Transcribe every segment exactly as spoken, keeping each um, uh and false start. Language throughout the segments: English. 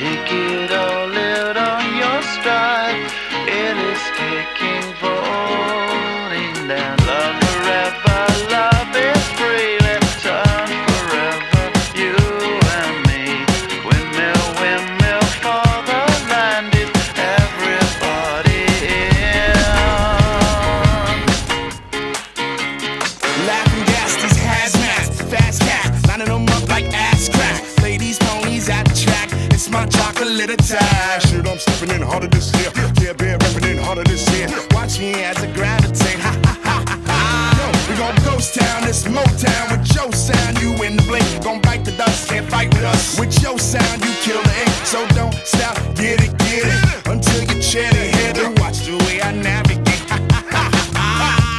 Take it all out on your stride. It is taking, falling down. Love forever, love is free. Let's turn forever, you and me. Windmill, windmill for the land. Is everybody in? Laughing gas, these hazmats, fast cats, lining them up like ass crack. Ladies, ponies at the track. It's my chocolate attack. Shit, I'm stepping in harder this year. Yeah, bear repping in harder this year. Watch me as I gravitate. Ha ha ha ha ha. Yo, we gon' ghost town, this Motown with your sound. You in the blink, gon' bite the dust, can't fight with us. With your sound, you kill the ink. So don't stop, get it, get it, until you chat ahead and watch the way I navigate. Ha ha ha ha ha.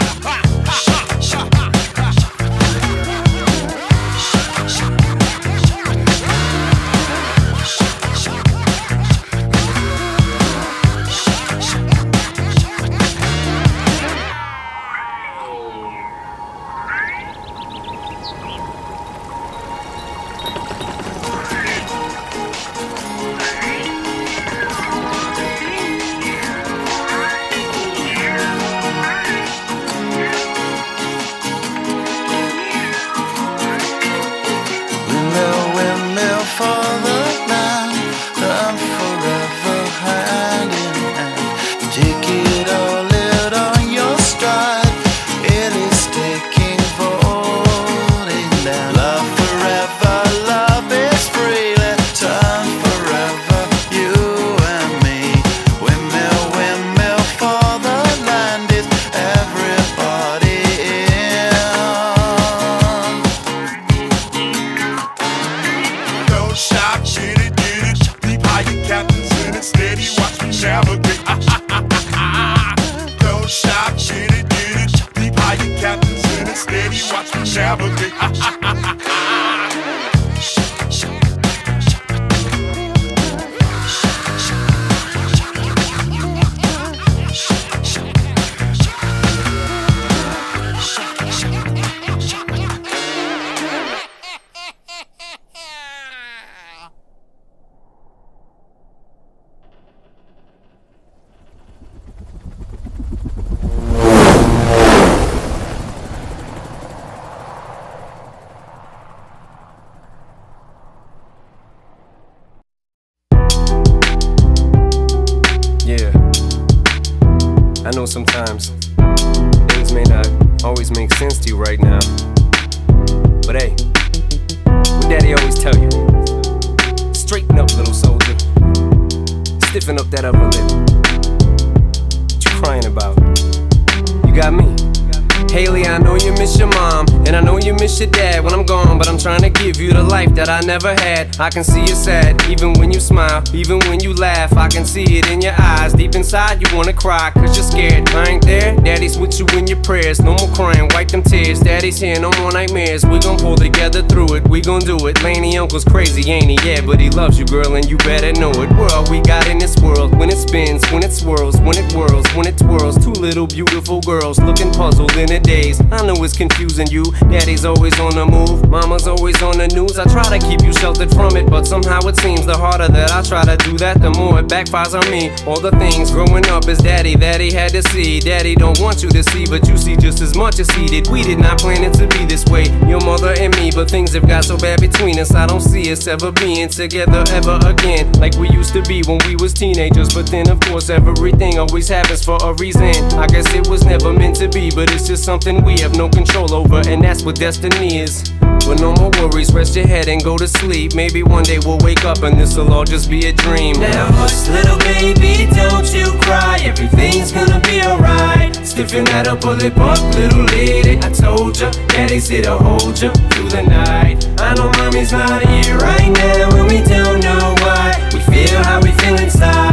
Windmill, windmill for the land. Turn forever, hand in hand. Take it all out on your stride. It is taking, falling down. Love forever, love is free. Let's turn forever, you and me. Windmill, windmill for the land. Is everybody in? Don't stop, get it, get it. Deep high, your captain's in it. Steady, watch me navigate. Ah, ah, ah, ah, ah. Don't stop, get it, get it. Deep high, your captain's in it. Steady, watch me navigate. Ah, ah, ah, ah, ah. Yeah, I know sometimes things may not always make sense to you right now, but hey, what Daddy always tell you, straighten up, little soldier, stiffen up that upper lip. What you crying about? You got me. Haley, I know you miss your mom, and I know you miss your dad when I'm gone, but I'm trying to give you the life that I never had. I can see you sad, even when you smile, even when you laugh. I can see it in your eyes, deep inside you wanna cry, cause you're scared. I ain't there, Daddy's with you in your prayers. No more crying, wipe them tears. Daddy's here, no more nightmares. We gon' pull together through it, we gon' do it. Laney uncle's crazy, ain't he? Yeah, but he loves you, girl, and you better know it. We're all we got in this world, when it spins, when it swirls, when it whirls, when it twirls. Two little beautiful girls looking puzzled in a daze. I know it's confusing you. Daddy's always on the move, mama's always on the news. I try to keep you sheltered from it, but somehow it seems the harder that I try to do that, the more it backfires on me. All the things growing up as Daddy that he had to see, Daddy don't want you to see, but you see just as much as he did. We did not plan it to be this way, your mother and me, but things have got so bad between us. I don't see us ever being together ever again, like we used to be when we was teenagers. But then of course everything always happens for a reason. I guess it was never meant to be, but it's just something we have no control over, and that's what destiny is. But no more worries, rest your head and go to sleep. Maybe one day we'll wake up and this'll all just be a dream. Now hush, little baby, don't you cry. Everything's gonna be alright. Stiffen that upper lip up, little lady. I told ya, Daddy's here to hold ya through the night. I know mommy's not here right now, and we don't know why. We feel how we feel inside.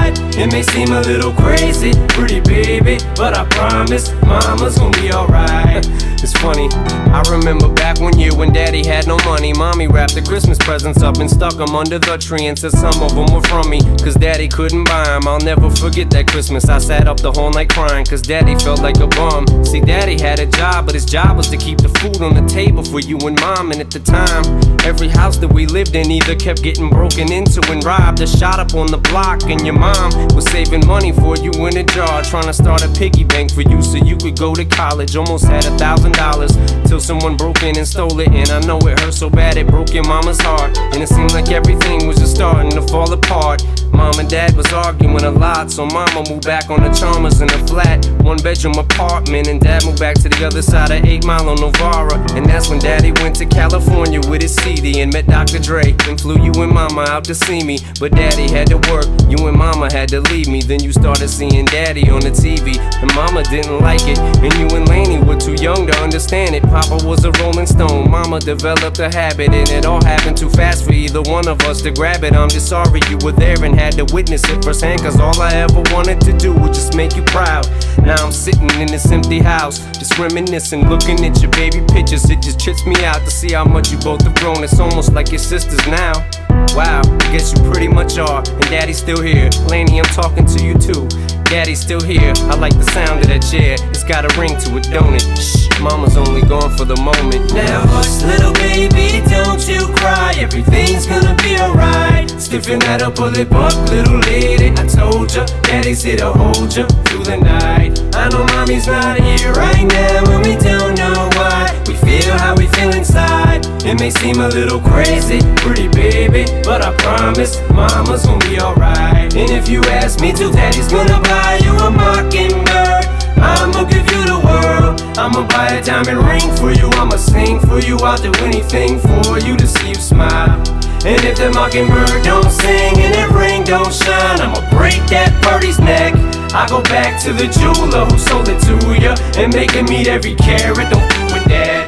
It may seem a little crazy, pretty baby, but I promise mama's gonna be alright. It's funny, I remember back one year when daddy had no money. Mommy wrapped the Christmas presents up and stuck them under the tree and said some of them were from me, cause daddy couldn't buy them. I'll never forget that Christmas. I sat up the whole night crying cause daddy felt like a bum. See, daddy had a job, but his job was to keep the food on the table for you and mom. And at the time, every house that we lived in either kept getting broken into and robbed or shot up on the block. And your mom was saving money for you in a jar, trying to start a piggy bank for you so you could go to college. Almost had a thousand dollars till someone broke in and stole it. And I know it hurt so bad it broke your mama's heart. And it seemed like everything was just starting to fall apart. Mom and dad was arguing a lot, so mama moved back on the Chalmers in a flat one bedroom apartment, and dad moved back to the other side of eight mile on Novara. And that's when daddy went to California with his C D and met Doctor Dre and flew you and mama out to see me. But daddy had to work, you and mama had to leave me. Then you started seeing daddy on the T V, and mama didn't like it, and you and Laney were too young to understand it. Papa was a rolling stone, mama developed a habit, and it all happened too fast for either one of us to grab it. I'm just sorry you were there and had to witness it firsthand, cause all I ever wanted to do was just make you proud. Now I'm sitting in this empty house, just reminiscing, looking at your baby pictures. It just trips me out to see how much you both have grown. It's almost like your sisters now. Wow, I guess you pretty much are. And daddy's still here. Laney, I'm talking to you too. Daddy's still here. I like the sound of that chair. It's got a ring to it, don't it? Shh, mama's only gone for the moment. Now hush, little baby, don't you cry. Everything's gonna be alright. Stiffen that up, pull it up, little lady. I told ya, daddy's here to hold ya through the night. I know mommy's not here right now, and we don't know why. We feel how we feel inside. It may seem a little crazy, pretty baby, but I promise mama's gonna be alright. And if you ask me to, daddy's gonna buy you a mockingbird. I'ma give you the world. I'ma buy a diamond ring for you. I'ma sing for you. I'll do anything for you to see you smile. And if the mockingbird don't sing and that ring don't shine, I'ma break that birdie's neck. I go back to the jeweler who sold it to ya and make him eat every carat. Don't f with that.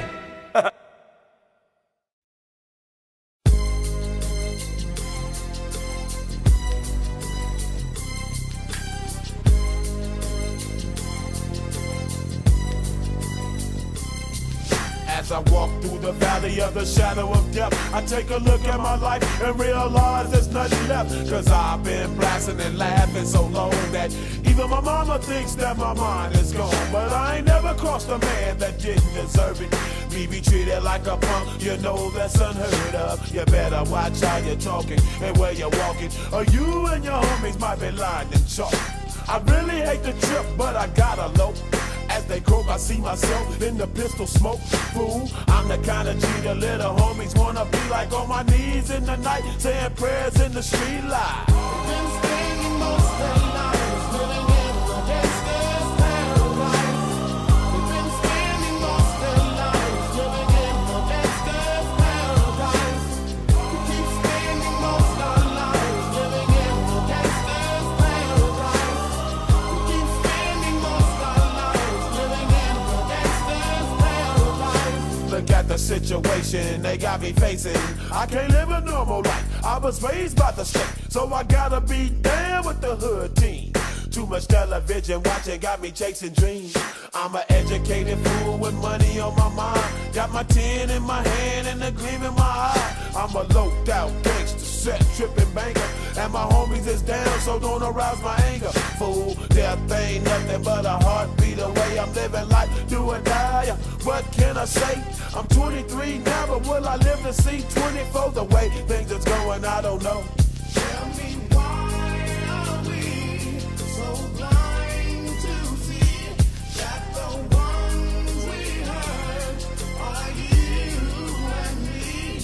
As I walk through the valley of the shadow of death, I take a look at my life and realize there's nothing left. Cause I've been blasting and laughing so long that even my mama thinks that my mind is gone. But I ain't never crossed a man that didn't deserve it. Me be treated like a punk, you know that's unheard of. You better watch how you're talking and where you're walking, or you and your homies might be lying in chalk. I really hate the trip, but I gotta low. As they croak, I see myself in the pistol smoke. Fool, I'm the kind of G the little homies wanna be like, on my knees in the night, saying prayers in the street light. Been spending most their lives living in the gangster's paradise. They've been spending most their lives living in the gangster's paradise. We keep spending most our lives living in the gangster's paradise. We keep spending most our lives living in the gangster's paradise. Look at the situation they got me facing. I can't live a normal life. I was raised by the state, so I gotta be down with the hood team. Too much television watching got me chasing dreams. I'm an educated fool with money on my mind. Got my tin in my hand and a gleam in my eye. I'm a loped out gangster, set tripping banker, and my homies is down, so don't arouse my anger. Fool, death ain't nothing but a heartbeat away. I'm living life, do or die. What can I say? I'm twenty-three now, but will I live to see twenty-four? The way things is going, I don't know. Tell me why are we so blind to see that the ones we hurt are you and me?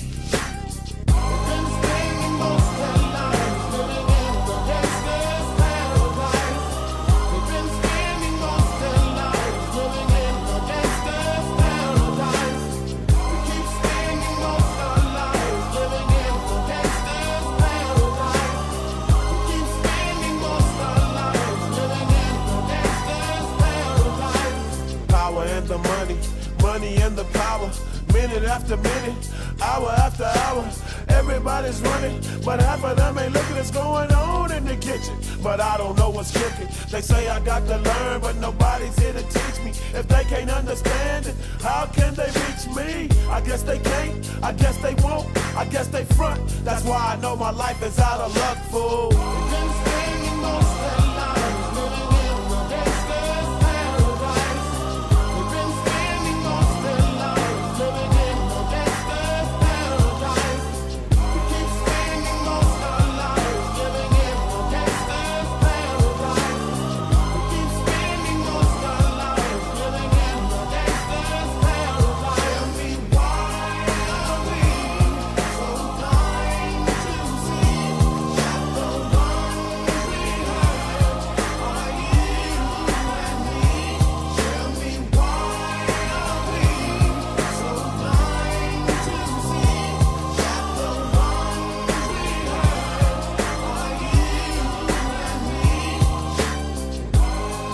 We've been spending most their lives living in the gangster's paradise. We've been spending most their lives living in the gangster's paradise. We keep spending most our lives living in the gangster's paradise. We keep spending most our lives living in the gangster's paradise. Power and the money, money and the power. Minute after minute, hour after hour, everybody's running, but half of them ain't looking what's going on in the kitchen. but I don't know what's cooking. They say I got to learn, but nobody's here to teach me. If they can't understand it, how can they reach me? I guess they can't, I guess they won't, I guess they front. That's why I know my life is out of luck, fool. We've been spending most of their lives living in the gangster's paradise. We've been spending most of their lives living in the gangster's paradise. We keep spending most of our lives living in the gangster's paradise. We keep spending most of our lives living in the gangster's paradise. Tell me why are we so blind to see that the ones we hurt are you and me? Tell me why are we so blind to see that the ones we hurt are you and me?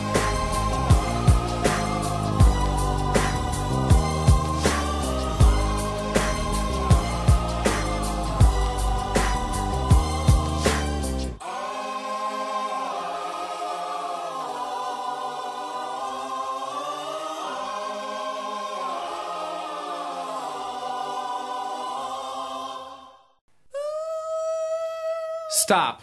Stop.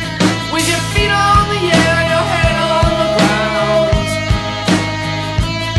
With your feet on the air, your head on the ground.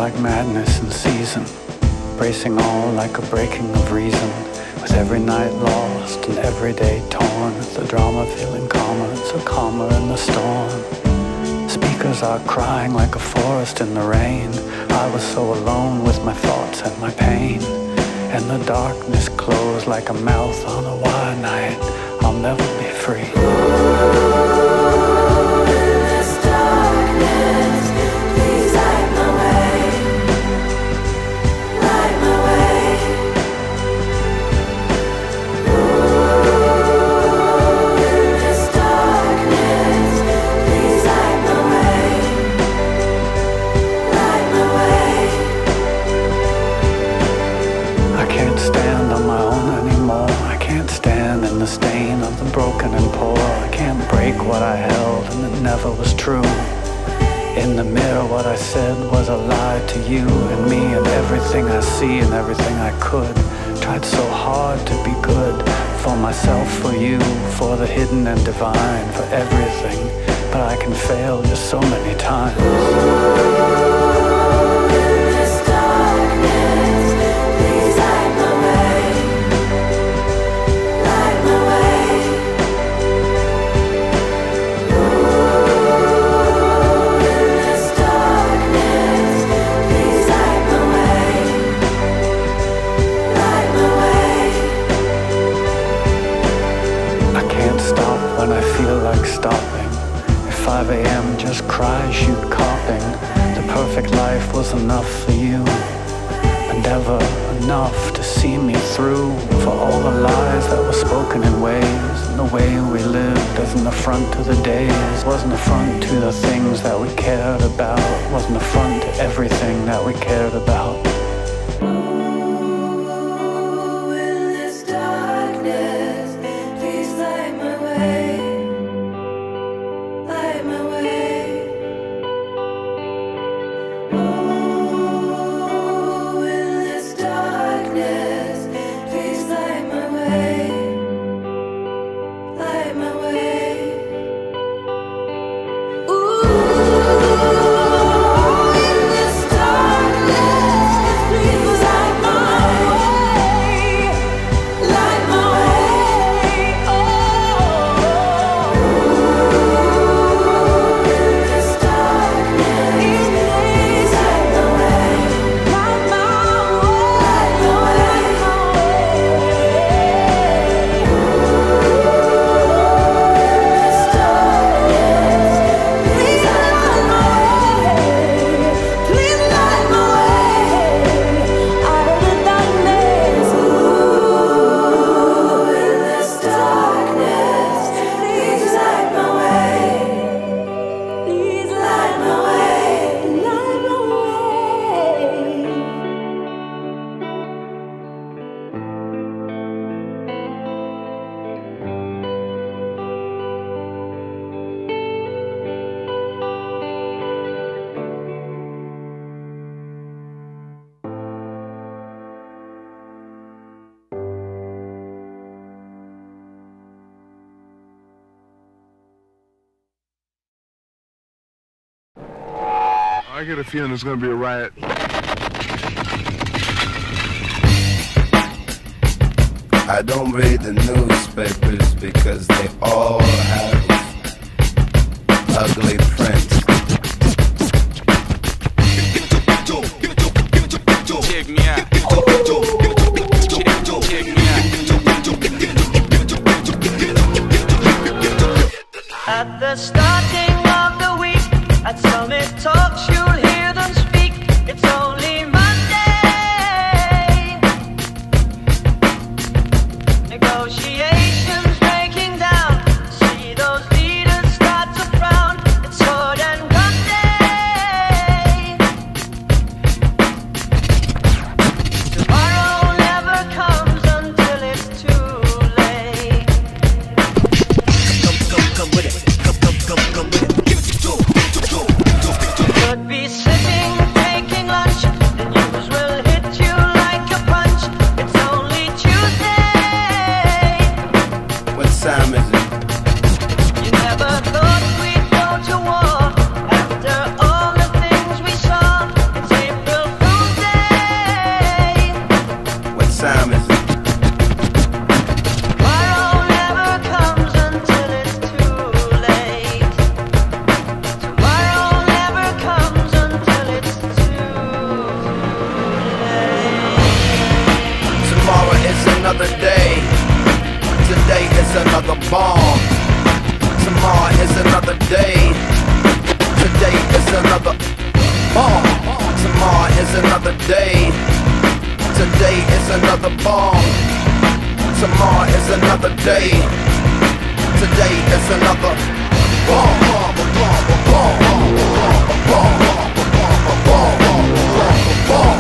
like madness in season, bracing all like a breaking of reason, with every night lost and every day torn, the drama feeling calmer, so calmer in the storm. Speakers are crying like a forest in the rain. I was so alone with my thoughts and my pain, and the darkness closed like a mouth on a wild night. I'll never be free. The stain of the broken and poor. I can't break what I held and it never was true. In the mirror what I said was a lie to you and me and everything I see and everything I could. Tried so hard to be good for myself, for you, for the hidden and divine, for everything, but I can fail just so many times. When I feel like stopping, at five a m just cries you coughing. The perfect life was enough for you, but never enough to see me through. For all the lies that were spoken in ways, and the way we lived as an affront to the days. Wasn't affront to the things that we cared about, wasn't affront to everything that we cared about. I get a feeling there's gonna be a riot. I don't read the newspapers because they all have ugly prints. Check me out. Check me out. At the starting of the week, at Summit Talks, you'll hear them speak. It's only Monday. Negotiations breaking down. See those leaders start to frown. It's sword and gun day. time is it? Tomorrow never comes until it's too late. Tomorrow never comes until it's too late. Tomorrow is another day. Today is another bomb. Tomorrow is another day. Today is another bomb. Tomorrow is another day. Today is another bomb. Tomorrow is another day. Today is another bomb. Bomb, bomb, bomb, bomb, bomb, bomb,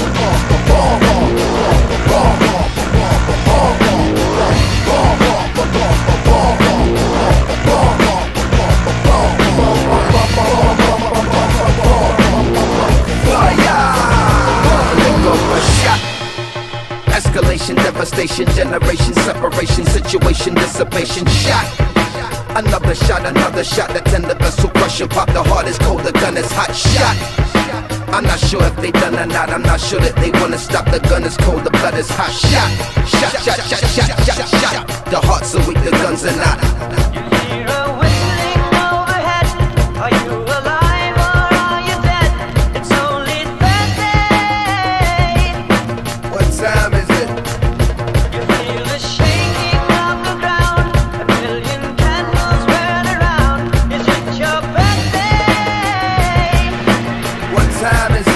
escalation, devastation, generation, separation, situation, dissipation, shot. Another shot, another shot, that tender vessel crushing, pop the heart is cold, the gun is hot, shot. I'm not sure if they done or not, I'm not sure that they wanna stop, the gun is cold, the blood is hot, shot. Shot, shot, shot, shot, shot, shot. The hearts are weak, the guns are not. You hear a whistling overhead. Are you alive or are you dead? It's only Thursday. What time is it? You feel the shaking of the ground. A million candles burn around. Is it your birthday? What time is it?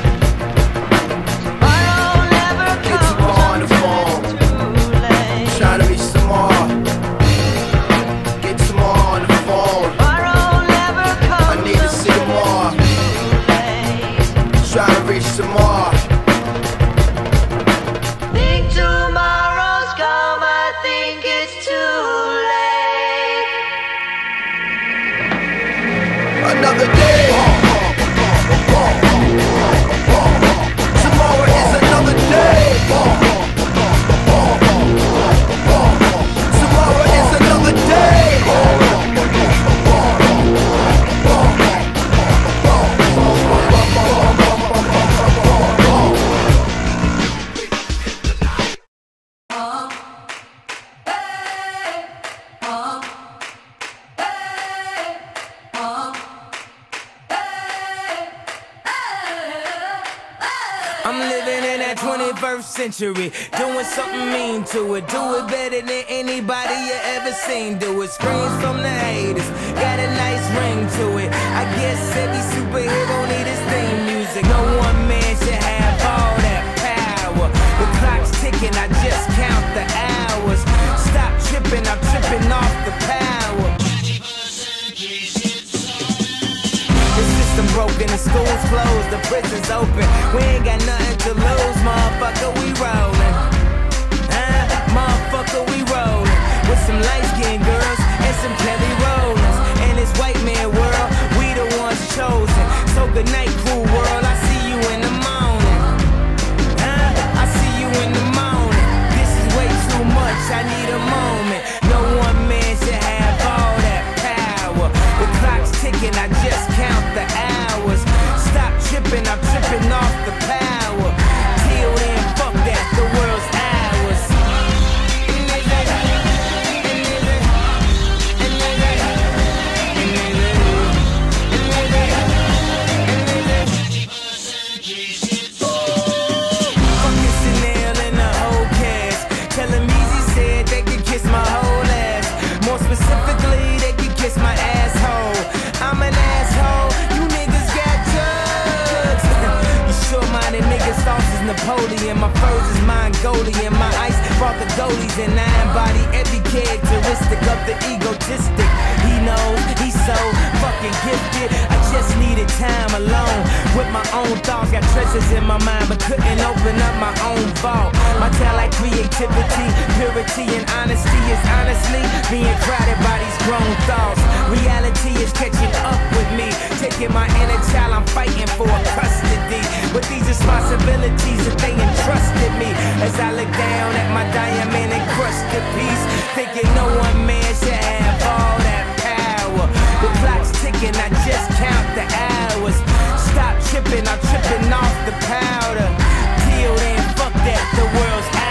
Tomorrow never Get comes tomorrow on the until phone. it's too late. Trying to reach tomorrow. Get tomorrow on the phone. Tomorrow never comes I need to see tomorrow. until it's too late. Trying to reach tomorrow. Think tomorrow's come, I think it's too late. Another day. Tomorrow is another day. Tomorrow is another day. I'm living in that twenty-first century, doing something mean to it. Do it better than anybody you ever seen do it. Screams from the haters, got a nice ring to it. I guess every superhero need his theme music. No one man should have all that power. The clock's ticking, I just count the hours. Stop tripping, I'm tripping off the power. The system broken, the school's closed, the prison's open. We ain't got nothing to lose, motherfucker, we rollin'. Huh? Motherfucker, we rollin'. With some light-skinned girls and some Kelly Rollins. In this white man world, we the ones chosen. So good night, cool world, I see you in the morning. Huh? I see you in the morning. This is way too much, I need a moment. No one man should have all that power. The clock's ticking, I just count the hours. Stop tripping, I'm tripping off the power. Till then, fuck that, the world's ours. Fucking Chanel and the whole cast. Tell them Easy said they could kiss my whole ass. More specifically, they could kiss my asshole. I'm an asshole, you niggas got drugs. You short-minded niggas, sauce is Napoleon. My furs is Mongolian. My ice brought the goalies and I embody every characteristic of the egotistic. He knows he's so fucking gifted. I just needed time alone with my own thoughts. Got treasures in my mind, but couldn't open up my own vault. My talent, creativity, purity, and honesty is honestly being crowded by these grown thoughts. Reality is catching up with me, taking my inner child. I'm fighting for custody with these responsibilities that they entrusted me. As I look down at my diamond encrusted piece, thinking no one man should have all that power. The clock's ticking, I just count the hours. Stop tripping, I'm tripping off the powder. Till then, fuck that, the world's out.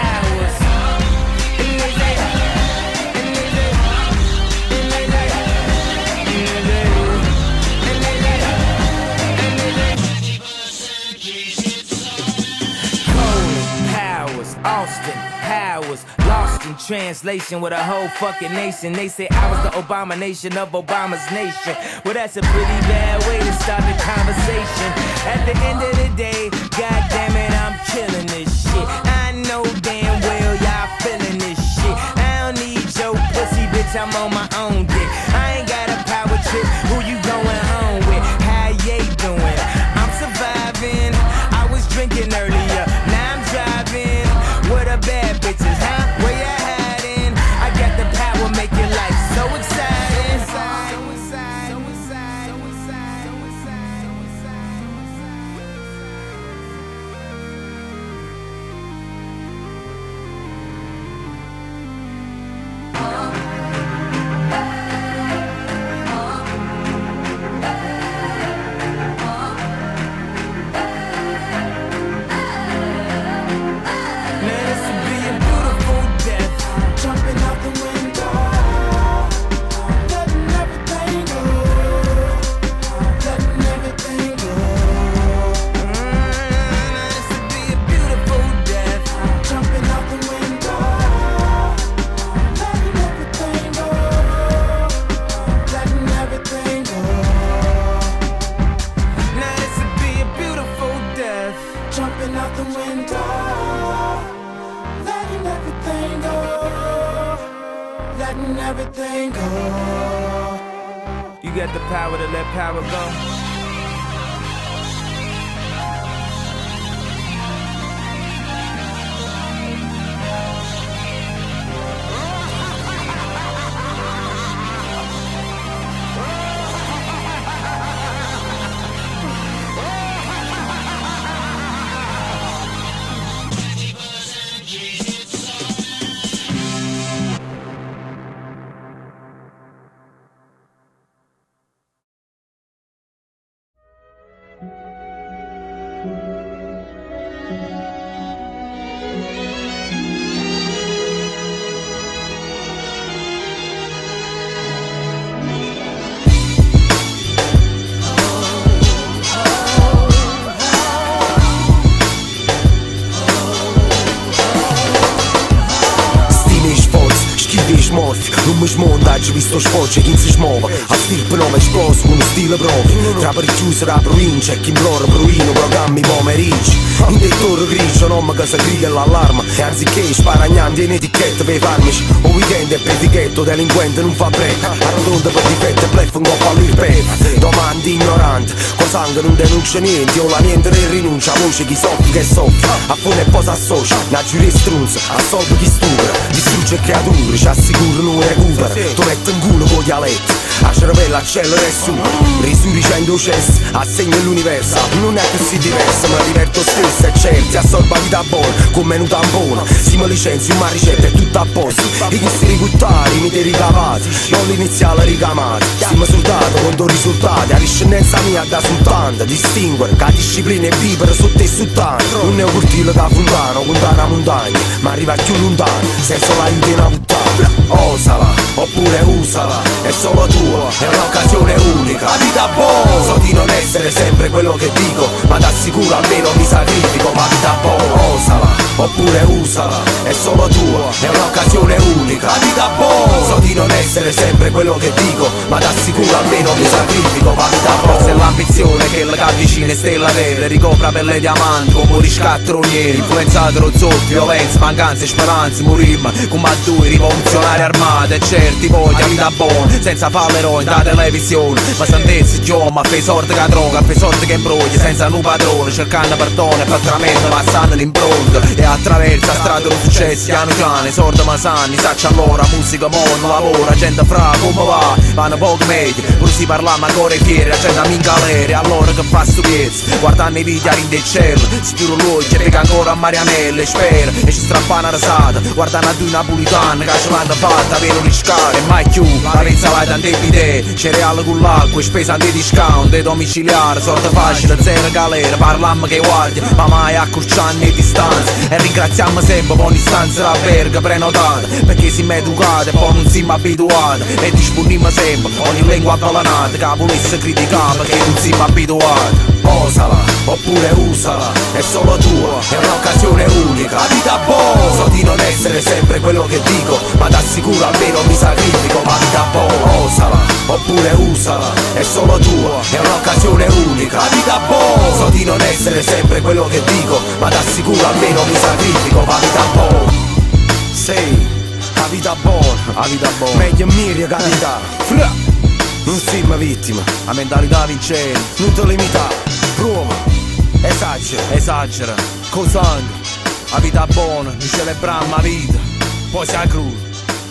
Austin Powers, lost in translation with a whole fucking nation. They say I was the abomination of Obama's nation. Well, that's a pretty bad way to start the conversation. At the end of the day, god damn it, I'm killing this shit. I know damn well y'all feeling this shit. I don't need your pussy, bitch, I'm on my own dick. I ain't got a power trip, who you going home with? How you doing? I'm surviving, I was drinking earlier, now I'm driving. What a bad bitches, huh? Where you hiding? I got the power, make your life so exciting. So exciting, so exciting, so exciting, so exciting, so everything go. You got the power to let power go. Non mi smontaggio visto sfoggia chi si smuove. A stirpe nome esploso con uno stile proprio. Tra per chiusa la provincia e chi implora bruino programmi pomeriggio. Un dettore grigio non mi casa griglia l'allarma. E anziché sparagnando in etichetta per i farmici. Un weekend è per etichetto delinquente non fa break. A rotonda per difetto e blef un coppa all'irpet. Domandi ignorante, cosa anche non denuncia niente. Io la niente ne rinuncia, a voce chi soffre che soffre. A fine e poi si associa, una giuria strunza. Assolve chi stupra, distrugge creature, ci assicura non recupera. Tu metti in culo con dialetti, a cervello accelera e su. Risurgendo cessi, assegna l'universo. Non è così diversa, ma diverto stesso e certi. Assorba vita buona, con meno tampone. Si mi licenzia, ma ricetta è tutto a posto. E chi si ricuttari, mi te ricavati. Non l'iniziale ricamati. Siamo soldati con due risultati. A discendenza mia da sultante. Distinguere, che disciplina e vivere su te e su tanto. Non è un cortile da fontano, conta una montagna. Ma arriva più lontano, senza l'aiuto di una puttana. Osala, oppure usala, è solo tua, è un'occasione unica. La vita buona, so di non essere sempre quello che dico, ma t'assicuro almeno mi sacrifico. Ma vita buona, osala, oppure usala, è solo tua, è un'occasione unica. La vita buona, so di non essere sempre quello che dico, ma t'assicuro almeno mi sacrifico. Ma vita buona, forse è l'ambizione che la avvicina e stella verde, ricopra pelle diamanti come un riscattoniere. Influenzato lo zoppo, violenza, mancanze, speranze, morimmo come a due rivoluzionari armati. E certi voglia vita buona, senza fallerò in da televisione. Ma santezzi giù, ma fai sorte che droga, fai sorte che imbroglia, senza un padrone, cercando perdono e patramento, passando l'impronta. E attraversa strada lo successo, piano piano, sorda ma sanni, saccia allora, musica mono, lavora, gente fra, come va, vanno poco meglio, pur si parla ma ancora fieri, la gente in galera, allora che fa stu piezzo, guardando i video in del cielo, si chiude l'occhio e pega ancora a Marianelle, spera, e ci strappa una rasata, guardando a due napolitane, che ce l'hanno fatta, per un riscatto, e mai più, la pensalata in debite, cereale con l'acqua, spesa in discount, e domiciliare, sorta facile, zero galera, parlammo che guardia, ma mai accorciando le distanze, e ringraziamo sempre con istanze d'albergo prenotate, perché siamo educati e poi non siamo abituati, e disponibili sempre, ogni lingua avvelenata, che volesse criticare perché non siamo abituati. Osala, oppure usala, è solo tua, è un'occasione unica. La vita buona, t'assicuro almeno mi sacrifico, ma vita buona, osala, oppure usala, è solo tua, è un'occasione unica. La vita buona, so di non essere sempre quello che dico, ma t'assicuro almeno mi sacrifico, ma vita buona. Sei, la vita buona, la vita buona, meglio miri capita. Fra, non sei una vittima, la mentalità vincente, non ti limitare, prova, esagera, esagera, cos'anche, la vita buona, di celebrare la vita, poi si accrude.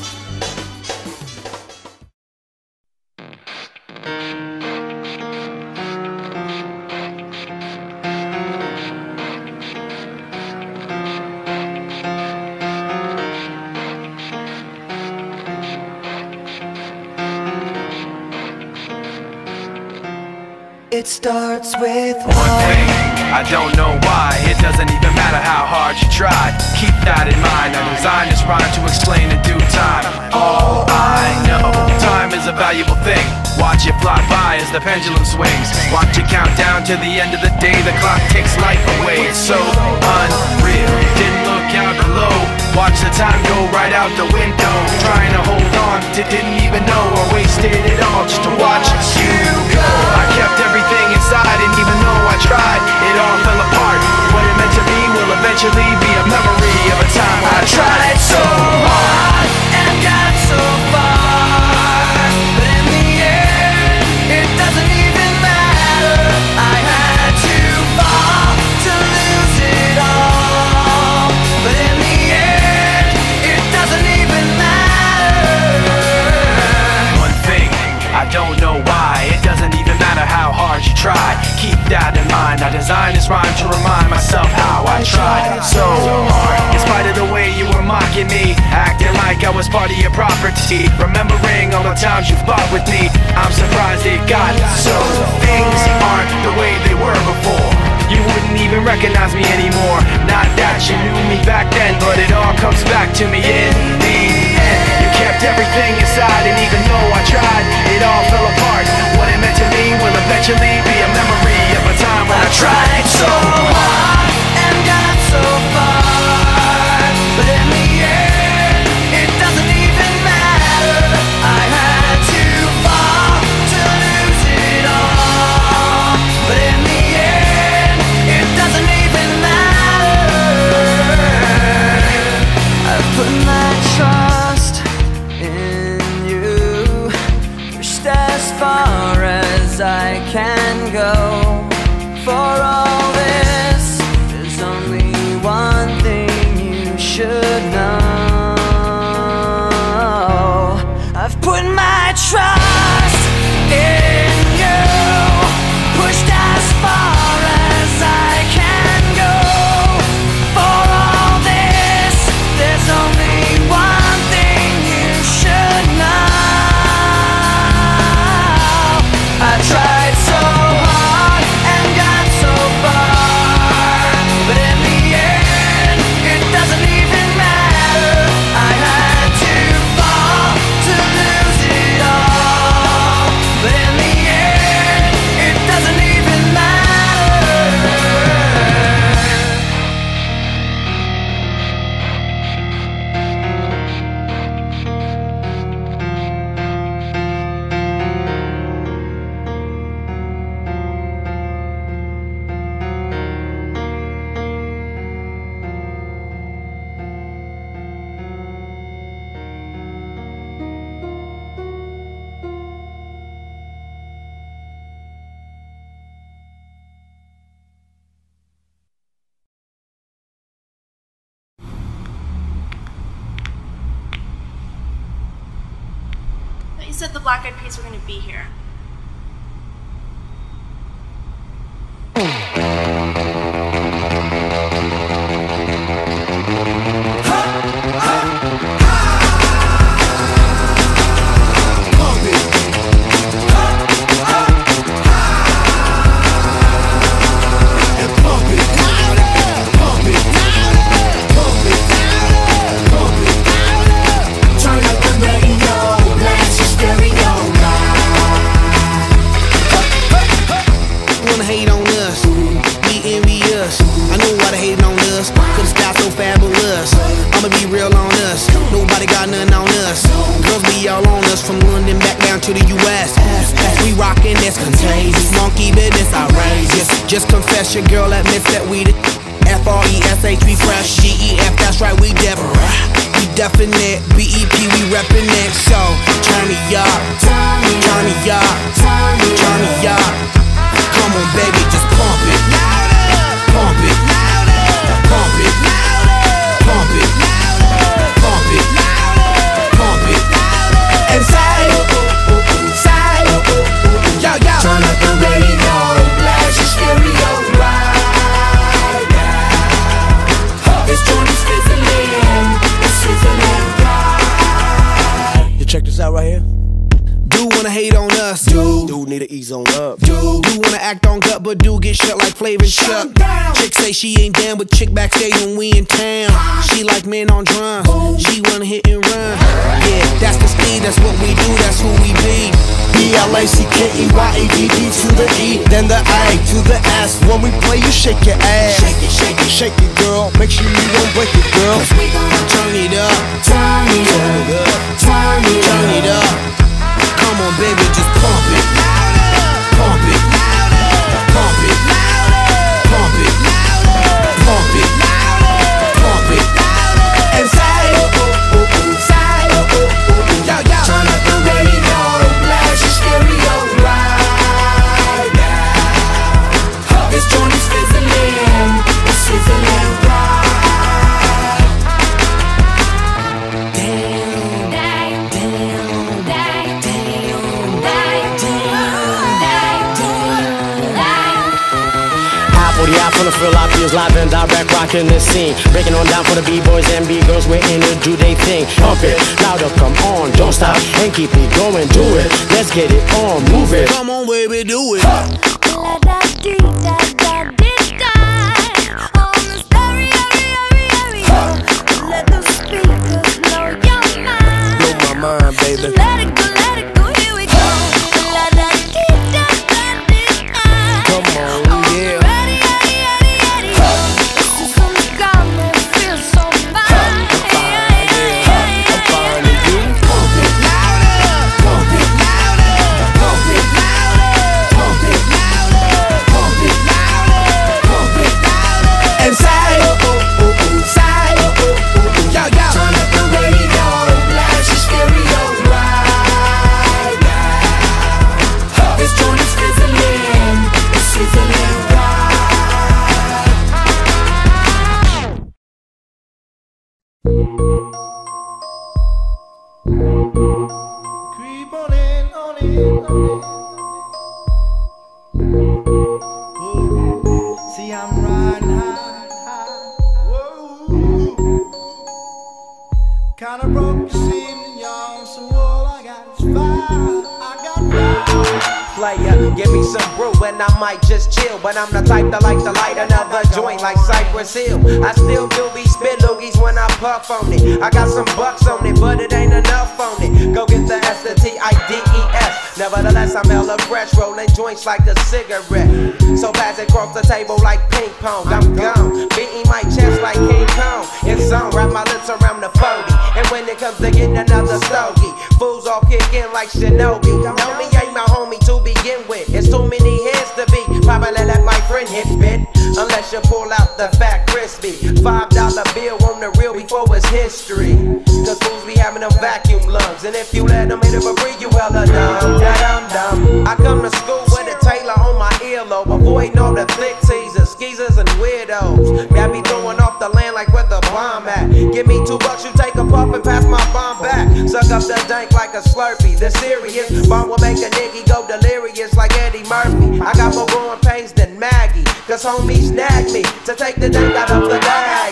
It starts with one thing, I don't know why. It doesn't even matter how hard you try. Keep that in mind, I designed this rhyme to explain in due time. All I know, time is a valuable thing. Watch it fly by as the pendulum swings. Watch it count down to the end of the day. The clock takes life away, it's so unreal. Didn't look out below, watch the time go right out the window. Trying to hold on to didn't even know I wasted it all just to watch you go. I kept everything inside and even though I tried, it all fell apart. What it meant to be will eventually be a memory of a time when I tried so hard and got so far, but in the end, it doesn't even matter. I had to fall to lose it all, but in the end, it doesn't even matter. One thing, I don't know why. It doesn't even matter how hard you try. Keep that in mind. I designed this rhyme to remind myself how I tried so hard. In spite of the way you were mocking me, acting like I was part of your property, remembering all the times you fought with me, I'm surprised it got so. Things aren't the way they were before. You wouldn't even recognize me anymore. Not that you knew me back then, but it all comes back to me in the end. You kept everything inside, and even though I tried, it all fell apart. What it meant to me will eventually be a memory of a time when I tried so hard and got so far, but in the end, it doesn't even matter. I had to fall to lose it all, but in the end, it doesn't even matter. I've put my trust in you, pushed as far as I can go. For all this, there's only one thing you should know. I've put my trust in you, pushed as far as I can go. For all this, there's only one thing you should know. I tried so hard and got so far, but in the end, it doesn't even matter. I had to fall to lose it all, but in the end, it doesn't even matter. You said the Black Eyed Peas were going to be here. Turn up the radio, blast your stereo now. contagious. Monkey business outrageous. Just confess your girl admits that we the F R E S H, we fresh. G E F, that's right, we def. We definite. B E P, we reppin' it. So, turn me up, turn me up, turn me up. Come on, baby, just pump it, pump it, pump it, pump it, pump it, pump it, and say, say, yo, yo. Turn up the radio, blast your stereo right now. This joint is fizzling, it's sizzling right. You check this out right here. Dude wanna hate on us, dude. Dude need to ease on up, dude. Dude wanna act on gut, but dude get shut like Flavor and Chuck. Chick say she ain't down, but chick backstage when we in town. She like men on drums, she wanna hit and run. Yeah, that's the speed, that's what we do, that's who we be. B L A C K E Y A D D to the E, then the A to the S. When we play, you shake your ass. Shake it, shake it, shake it, girl. Make sure you don't break it, girl. Cause we gon' turn it up, turn it up, turn it up, turn it up. Come on, baby, just pump it, pump it, pump it, pump it, pump it, pump it, and say, say, yo, yo. Turn up the radio, blast your stereo right now. This joint is fizzling, it's sizzling right. Damn, damn, damn, damn, damn, damn, damn. High for the eye, from the feel I feels live and direct, rocking the scene. Breaking on down for the B-boys and B-girls, we're in to do they thing. Pump it, louder, come on, don't stop, and keep it going, do it. Let's get it on, move it. Come on, baby, do it. Blow my mind, baby. Let it go, let it go, here we go. Come on, yeah. Creep on in, on in, on in. See, I'm riding high, high. Whoa. Kinda broke this evening, y'all. So all I got is fire. I got fire. Player, give me some brew and I might just chill. But I'm the type that like to light another joint like Cypress Hill. I still do be spit loogies when I puff on it. I got some bucks on it, but it ain't enough on it. Go get the S, the T, I, D, E, S. Nevertheless, I'm hella fresh, rolling joints like a cigarette. So pass it across the table like ping pong. I'm gone, beating my chest like King Kong. It's on, wrap my lips around the forty. And when it comes to getting another stogie, fools all kick in like Shinobi. Know me ain't my homie to begin with. It's too many heads to be. Probably let my friend hit bit. Unless you pull out the fat crispy five dollar bill on the real before it's history. Cause fools be having them vacuum lungs. And if you let them hit it for free, you hella dumb, dumb, dumb. I come to school with a Taylor on my earlobe, avoiding all the flick teasers, skeezers, and weirdos. Got me throwing off the land like where the bomb at. Give me two bucks, you take a puff and pass my bomb back. Suck up the dank like a Slurpee. The serious bomb will make a nigga go delirious like Eddie Murphy. I got more growing pains than Maggie, cause homie snagged me to take the dank out of the bag.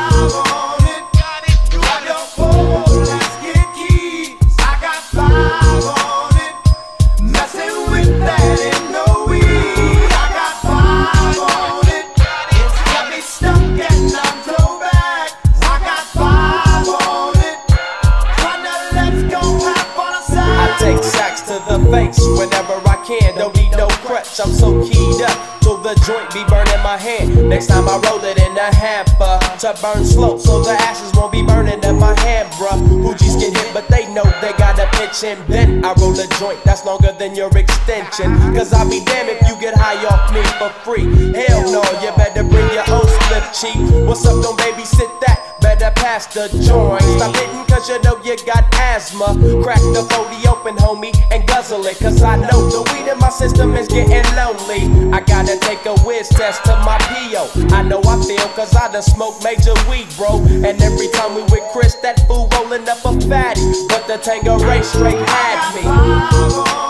Whenever I can, don't need no crutch, I'm so keyed up till the joint be burning my hand. Next time I roll it in the hamper, to burn slow, so the ashes won't be burning in my hand, bruh. Hoogies get hit, but they know they gotta pitch in. Then I roll a joint that's longer than your extension. Cause I'll be damned if you get high off me for free. Hell no, you better bring your own split cheek. What's up, don't babysit that? Better pass the joint. Stop hitting cause you know you got asthma. Crack the forty open, homie, and guzzle it. Cause I know the weed in my system is getting lonely. I gotta take a whiz test to my P O. I know I feel cause I done smoked major weed, bro. And every time we with Chris, that fool rolling up a fatty. But the Tango Ray straight had me.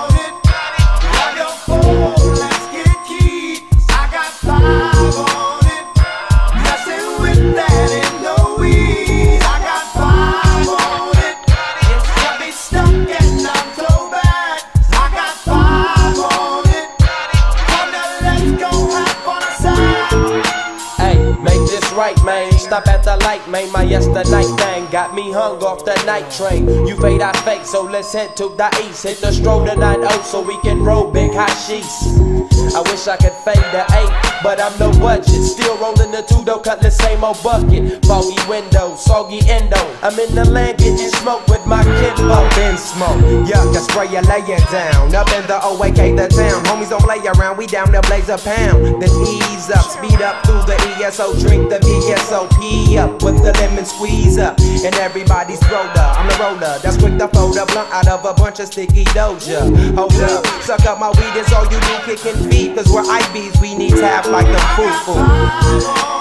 Right, man, stop at the light, man. My yesterday thing got me hung off the night train. You fade, I fake, so let's head to the east. Hit the stroll to nine oh so we can roll big hot sheets. I wish I could fade the eight, but I'm no budget. Still rolling the two though, cut the same old bucket. Foggy window, soggy endo. I'm in the land getting smoke with my kinfolk. Up in smoke, yuck, I spray you laying down. Up in the O A K, the town. Homies don't play around, we down to blaze a pound. Then ease up, speed up through the E S O. Drink the V S O P up with the lemon squeeze up. And everybody's roller, I'm the roller. That's quick to fold a blunt out of a bunch of sticky doja. Hold up, suck up my weed, it's all you do, kicking feet. Cause we're I Bs, we need tap like the foo-foo.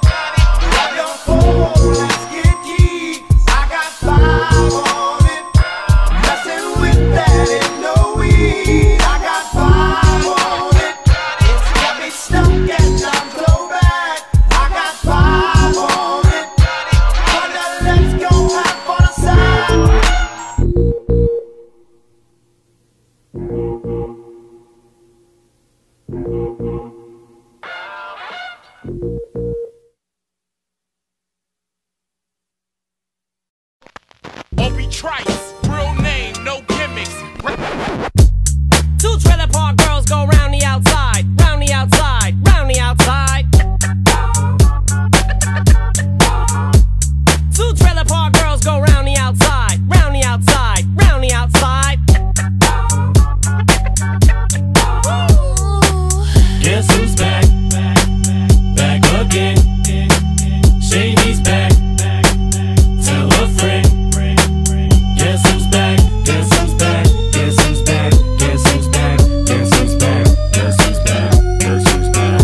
Obi Trice, real name, no gimmicks. Two trailer park girls go round the outside, round the outside, round the outside. Two trailer park girls go round the outside, round the outside, round the outside. Guess who's back? Back again. Shady's back. Tell a friend. Guess who's back? Guess who's back? Guess who's back? Guess who's back? Guess who's back? Guess who's back? Guess who's back?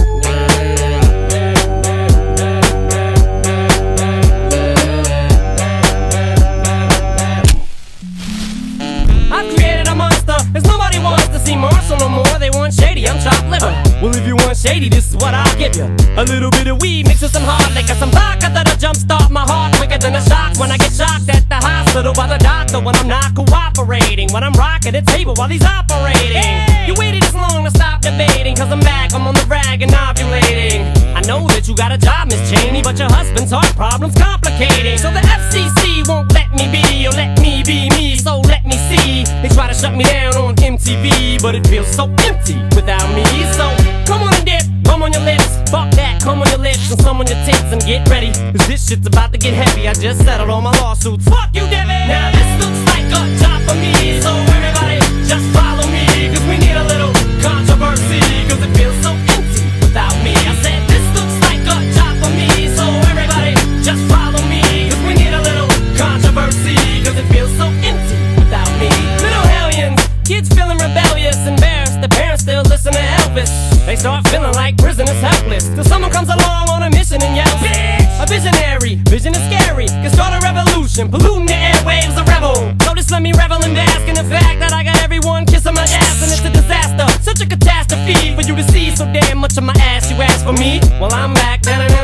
I've created a monster, cause nobody wants to see Marshall no more. They want Shady, I'm chopped liver. Well, if you want Shady, this is what I'll give you. A little bit of weed mixed with some hard liquor, some vodka that'll jumpstart my heart quicker than a shock when I get shocked at the hospital by the doctor when I'm not cooperating, when I'm rocking the table while he's operating. Hey! You waited this long to stop debating, cause I'm back, I'm on the rag and ovulating. I know that you got a job, Miss Cheney, but your husband's heart problem's complicating. So the F C C won't let me be, or let me be me, so let me see. They try to shut me down on M T V, but it feels so empty without me. So come on and dip, come on your lips, fuck that, come on your lips and some on your tits and get ready, cause this shit's about to get heavy. I just settled all my lawsuits, fuck you, Devin. Now this looks like a job for me, so everybody just follow me, cause we need a little controversy, cause it feels so empty without me. I said this looks like a job for me, so everybody just follow me, cause we need a little controversy, cause it feels so empty without me. Little hellions, kids feeling rebellious, embarrassed, the parents still listen to Elvis. They start feeling like prisoners helpless, till someone comes along on a mission and yells, bitch! A visionary, vision is scary, can start a revolution, polluting the airwaves, a rebel. So just let me revel and bask in the fact that I got everyone kissing my ass, and it's a disaster, such a catastrophe for you to see so damn much of my ass. You ask for me, well I'm back.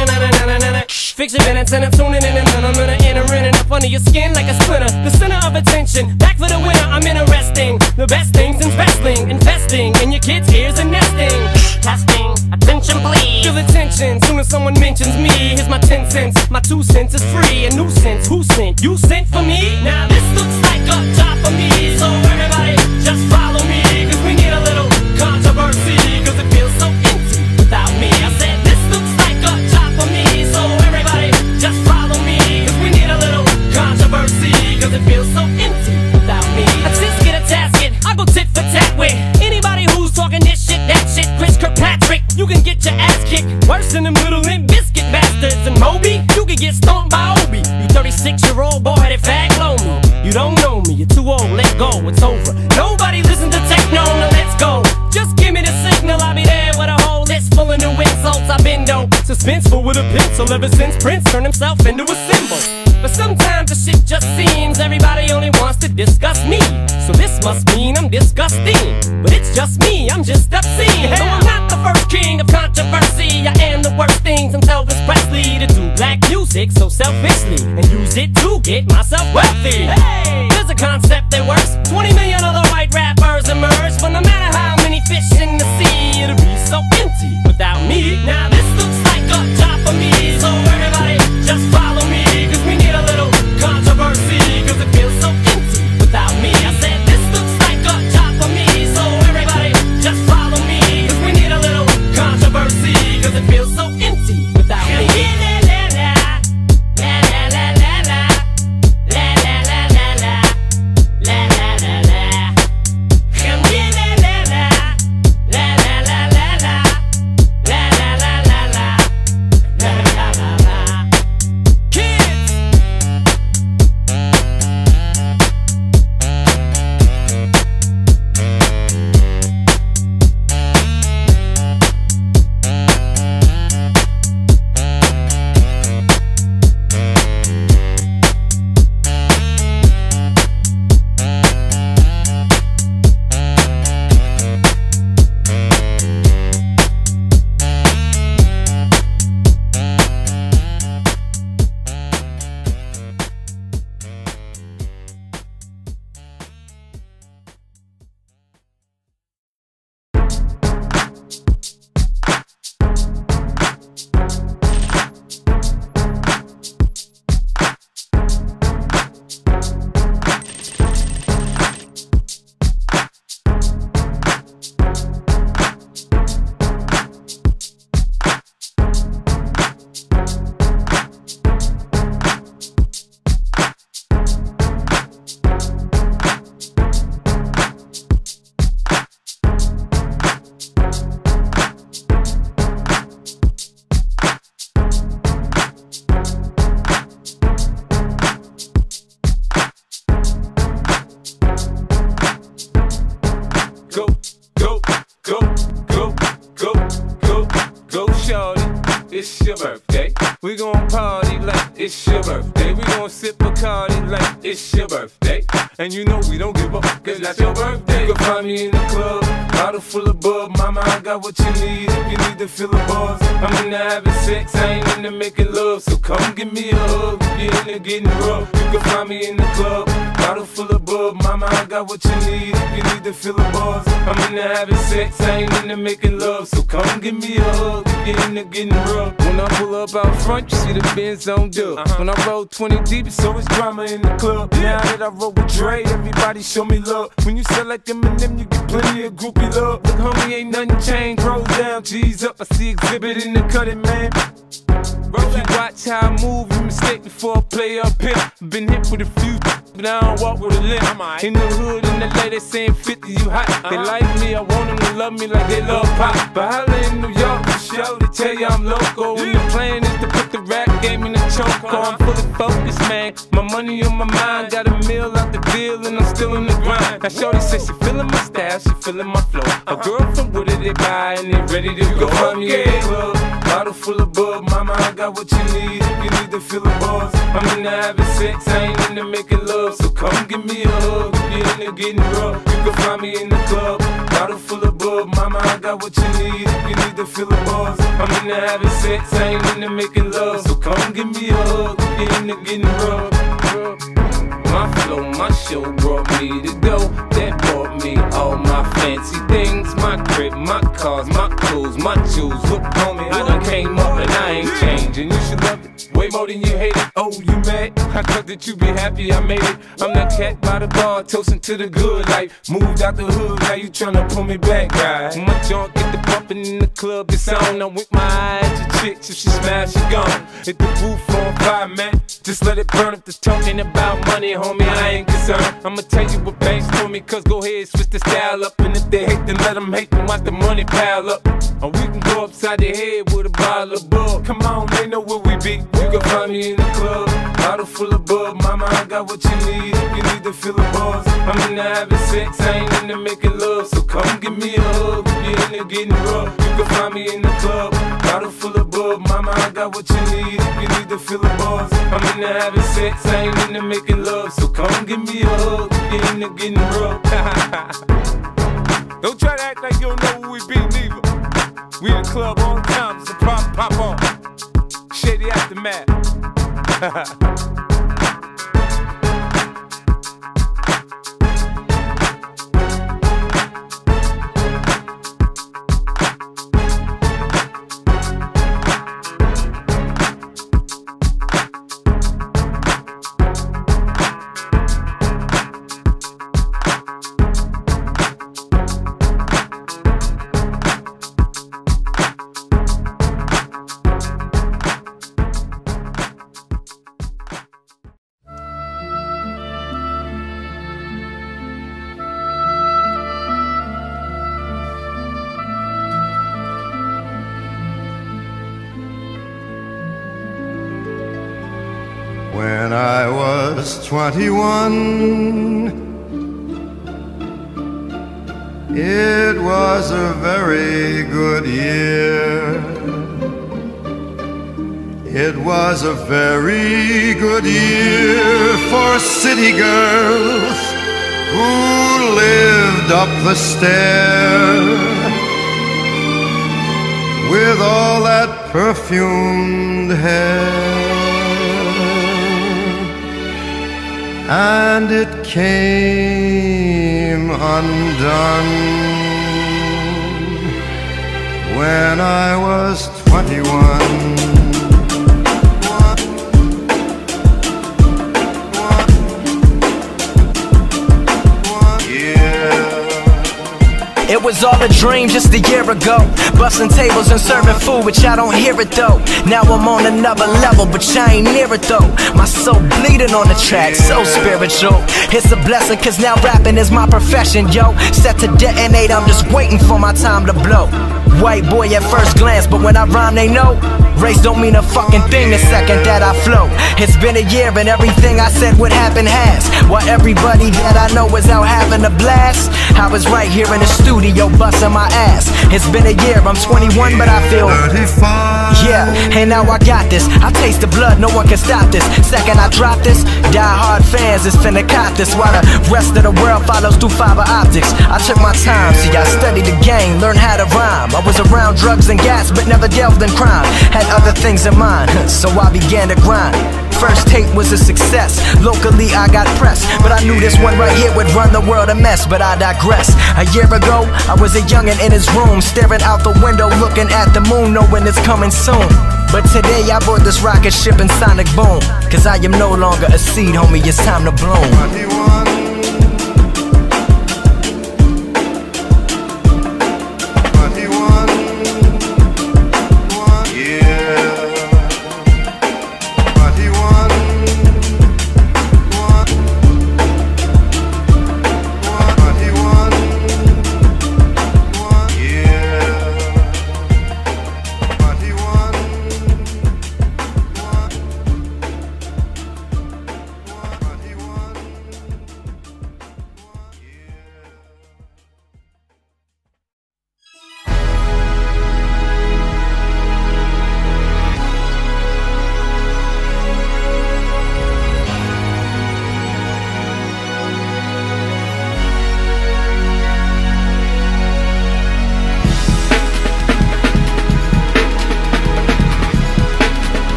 Fix your minutes and I'm tuning in, and I'm gonna enter in and up under your skin like a splinter. The center of attention, back for the winner. I'm interesting, the best things in wrestling, investing in your kids' ears and nesting. Testing, attention please. Feel the tension, soon as someone mentions me. Here's my ten cents, my two cents is free. A nuisance, who sent? You sent for me? Now this looks like a job for me, so everybody just follow me, cause we need a little controversy, cause it feels so empty without me. I said this looks like a job for me, so everybody get stomped by Obi. You thirty-six year old boy that fag low me. You don't know me, you're too old, let go, it's over. Nobody listen to techno, now let's go. Just give me the signal, I'll be there with a whole list full of new insults. I've been dope, suspenseful with a pencil ever since Prince turned himself into a symbol. But sometimes the shit just seems everybody only wants to discuss me. So this must mean I'm disgusting. But it's just me, I'm just obscene. Though I'm not the first king of controversy, I am the worst thing since Elvis Presley to do black music so selfishly and use it to get myself wealthy. Hey, there's a concept that works. twenty million other white rappers emerge, but no matter how many fish in the sea, it'll be so empty without me. Now this looks like a job for me, so everybody just follow me, cause we need a little controversy, cause it feels so empty without me. I said this looks like a job for me, so everybody just follow me, cause we need a little controversy, cause it feels so empty without me. It's your birthday. We gon' party like it's your birthday. We gon' sip Bacardi like it's your birthday. And you know we don't give up, cause that's your birthday. You can find me in the club, bottle full of bub. Mama, I got what you need if you need to feel the buzz. I'm into having sex, I ain't into making love. So come give me a hug if you're into getting rough. You can find me in the club, bottle full of bub. Mama, I got what you need if you need to feel the buzz. I'm into having sex, I ain't into making love. So come give me a hug if you're into getting rough. When I pull up out front, you see the Benz on dub. Uh-huh. When I roll twenty deep, it's always drama in the club. Now that I roll with Dre, everybody show me love. When you sell like Eminem, you get plenty of groupie love. Look, homie, ain't nothing changed. Roll down, G's up. I see exhibit in the cutting, man. If you watch how I move, you mistake before I play up here. Been hit with a few, but I don't walk with a limp. In the hood, in the lady saying fifty, you hot. They like me, I want them to love me like they love pop. But holla in New York for show, they tell you I'm local. And the plan is to put the rap game in the choke. I'm fully focused, man. My money on my mind, got a meal out the deal, and I'm still in the grind. Now shorty says she feeling my style, she feeling my flow. A girl from Wooded, they buy, and they ready to go. Find me in the club, bottle full of bub. Mama, I got what you need if you need to feel the buzz. I'm into having sex, I ain't into making love. So come give me a hug if you're into getting rough. You can find me in the club, bottle full of bub. Mama, I got what you need if you need to feel the buzz. I'm into having sex, I ain't into making love. So come give me a hug if you're into getting rough. My flow, my show brought me to go. That brought me all my fancy things. My crib, my cars, my clothes, my jewels. Look, homie, I done came up and I ain't changing. You should love it way more than you hate it. Oh, you mad? I thought that you be happy I made it. I'm that cat by the bar, toasting to the good life. Moved out the hood, now you tryna pull me back, right? When my junk get the bumping in the club, it's on. I'm with my eyes to chicks, if she smash, she gone. Hit the roof on fire, man. Just let it burn. If the talking about money, homie, I ain't concerned. I'ma tell you what banks told me, cause go ahead, switch the style up. And if they hate, then let them hate, then watch the money pile up. Or we can go upside the head with a bottle of bug. Come on, they know where we be. You can find me in the club, bottle full of bub. Mama, I got what you need if you need to feel the buzz. I'm into having sex, I ain't into making love. So come give me a hug if you're into getting rough. You can find me in the club, bottle full of bub. Mama, I got what you need if you need to feel the buzz. I'm into having sex, I ain't into making love. So come give me a hug if you're into getting rough. Don't try to act like you don't know who we be, neither. We in the club all the time, it's a pop, pop on. Shady Aftermath. When I was twenty-one, it was a very good year. It was a very good year for city girls who lived up the stair with all that perfumed hair. And it came undone when I was twenty-one. It was all a dream just a year ago, busting tables and serving food, but y'all don't hear it though. Now I'm on another level, but y'all ain't near it though. My soul bleeding on the track, so spiritual. It's a blessing cause now rapping is my profession, yo. Set to detonate, I'm just waiting for my time to blow. White boy at first glance, but when I rhyme they know race don't mean a fucking thing the second that I flow. It's been a year and everything I said would happen has. While everybody that I know is out having a blast, I was right here in the studio busting my ass. It's been a year, I'm twenty-one but I feel thirty-five. Yeah, and now I got this. I taste the blood, no one can stop this. Second I drop this, die hard fans is finna cop this. While the rest of the world follows through fiber optics. I took my time, see I studied the game, learned how to rhyme. I was around drugs and gas but never delved in crime. Had other things in mind, so I began to grind. First tape was a success, locally I got pressed, but I knew this one right here would run the world a mess, but I digress. A year ago, I was a youngin' in his room, staring out the window, looking at the moon, knowing it's coming soon. But today I bought this rocket ship in sonic boom, cause I am no longer a seed, homie, it's time to bloom.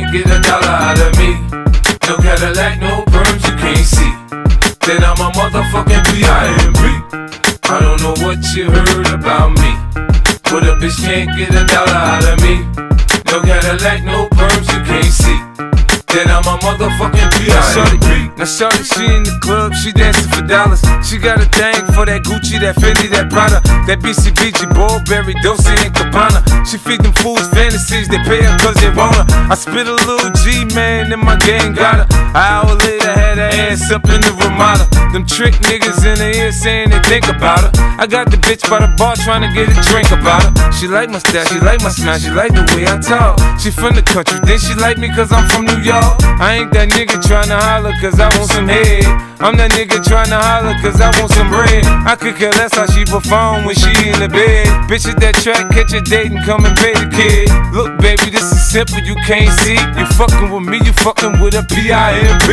can't get a dollar out of me. No Cadillac, no perms you can't see. Then I'm a motherfucking P I M P. I don't know what you heard about me, but a bitch can't get a dollar out of me. No Cadillac, no perms you can't see. Then I'm a motherfucking P I M P. Now shorty, she in the club, she dancing for dollars. She got a thing for that Gucci, that Fendi, that Prada, that B C B G, Burberry, Dolce and Gabbana. She feed them fools fantasies, they pay her cause they want her. I spit a little G, man, and my gang got her. An hour later, had her ass up in the Ramada. Them trick niggas in the ear saying they think about her. I got the bitch by the bar trying to get a drink about her. She like my style, she like my smile, she like the way I talk. She from the country, then she like me cause I'm from New York. I ain't that nigga tryna holler cause I want some head. I'm that nigga tryna holler cause I want some bread. I could care less how she perform when she in the bed. Bitch at that track, catch a date and come and pay the kid. Look baby, this is simple, you can't see. You fucking with me, you fucking with a P I M P.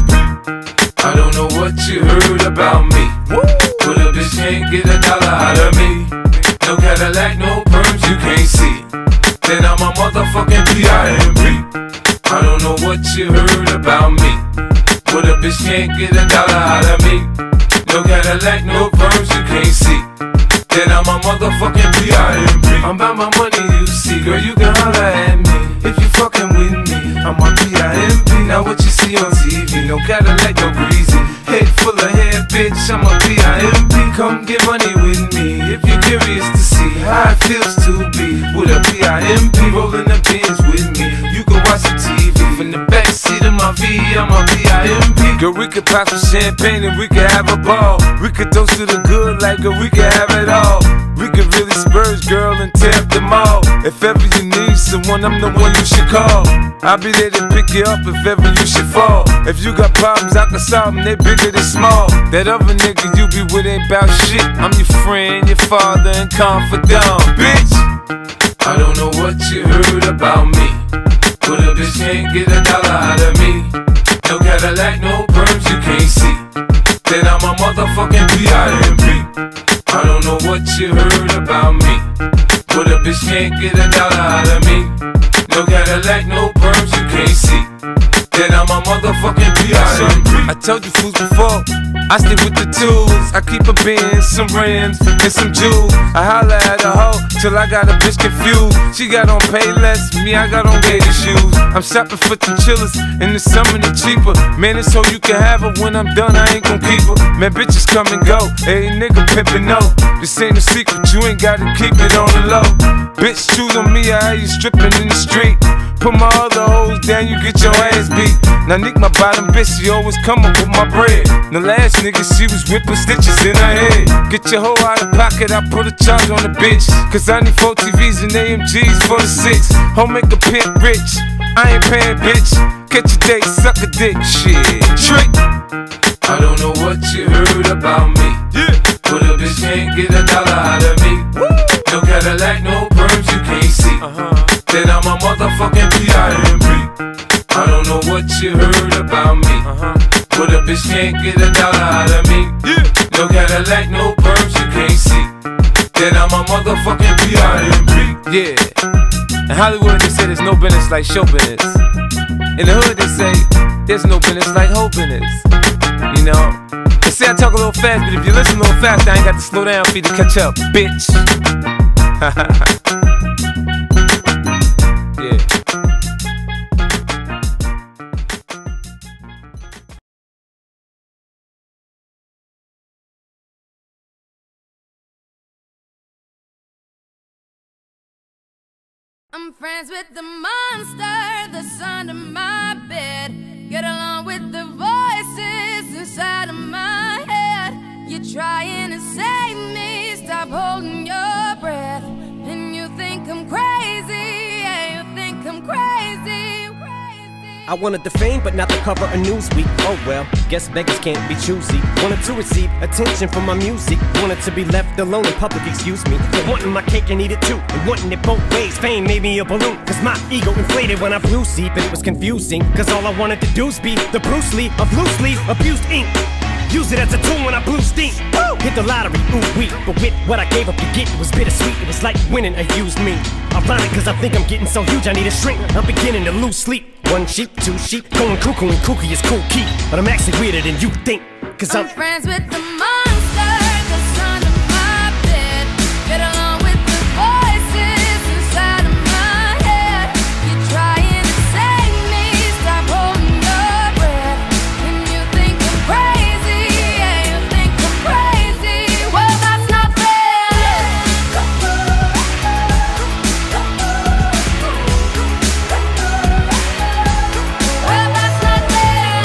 I don't know what you heard about me, but a bitch can't get a dollar out of me. No Cadillac, no perms you can't see. Then I'm a motherfucking P I M P. I don't know what you heard about me, but a bitch can't get a dollar out of me. No Cadillac, no perms you can't see. Then I'm a motherfucking P I M P. I'm about my money, you see, girl, you can holler at me if you fucking with me. I'm a P I M P. Now what you see on T V, no Cadillac, no greasy. Head full of hair, bitch, I'm a P I M P. Come get money with me if you're curious to see how it feels to be with a P I M P. Rolling the bins with me, you can watch the T V from the backseat of my V, I'm a P I M P. Girl, we could pop some champagne and we could have a ball. We could toast to the good like girl, we could have it all. We could really spurge, girl, and tear up the mall. If ever you need someone, I'm the one you should call. I'll be there to pick you up if ever you should fall. If you got problems, I can solve them, they bigger than small. That other nigga you be with ain't bout shit. I'm your friend, your father, and confidant, bitch. I don't know what you heard about me, but a bitch can't get a dollar out of me. No Cadillac, no perms you can't see. Then I'm a motherfucking P I M P. I don't know what you heard about me, but a bitch can't get a dollar out of me. No Cadillac, no perms you can't see. Then I'm a motherfucking P I M P. I told you fools before, I stay with the tools. I keep a Benz, some rims, and some jewels. I holla at a hoe till I got a bitch confused. She got on Payless, me I got on gator shoes. I'm shopping for the chillers, in the summer they cheaper. Man, it's so you can have her, when I'm done I ain't gon' keep her. Man, bitches come and go, hey nigga pimpin' no. This ain't a secret, you ain't gotta keep it on the low. Bitch, choose on me, I hear you strippin' in the street. Put my other hoes down, you get your ass beat. Now Nick, my bottom bitch, she always come up with my bread. The last nigga, she was whipping stitches in her head. Get your hoe out of pocket, I put a charge on the bitch. Cause I need four T Vs and A M Gs for the six. Home make a pimp rich, I ain't paying bitch. Catch a date, suck a dick, shit, trick. I don't know what you heard about me, yeah, but a bitch can't get a dollar out of me. Woo. No Cadillac, no perms you can't see. Uh-huh. Then I'm a motherfucking P I M P. I don't know what you heard about me, uh-huh, but a bitch can't get a dollar out of me. Yeah. No Cadillac, no perms you can't see. Then I'm a motherfucking P I M P. Yeah. In Hollywood they say there's no business like show business. In the hood they say there's no business like hoe business. You know, they say I talk a little fast, but if you listen a little fast, I ain't got to slow down for you to catch up, bitch. Yeah. I'm friends with the monster that's under my bed. Get along with the voices inside of my head. You're trying to save me, stop holding your breath. And you think I'm crazy, yeah, you think I'm crazy. I wanted the fame, but not the cover of Newsweek. Oh well, guess beggars can't be choosy. Wanted to receive attention from my music. Wanted to be left alone in public, excuse me. But wanting my cake and eat it too, and wanting it both ways. Fame made me a balloon, cause my ego inflated when I flew see. But it was confusing, cause all I wanted to do was be the Bruce Lee of loosely abused ink. Use it as a tool when I blew steam. Woo! Hit the lottery, ooh wee. But with what I gave up to get, it was bittersweet. It was like winning a used me. Ironic, cause I think I'm getting so huge I need a shrink. I'm beginning to lose sleep. One sheep, two sheep, going cuckoo and kooky is cool key. But I'm actually weirder than you think. Cause I'm, I'm friends with the monster that's under my bed. Get along with the voices inside of my head. You're trying to save me, stop holding your breath. And you think I'm crazy, yeah, you think I'm crazy. Well, that's not fair. Well, that's not fair.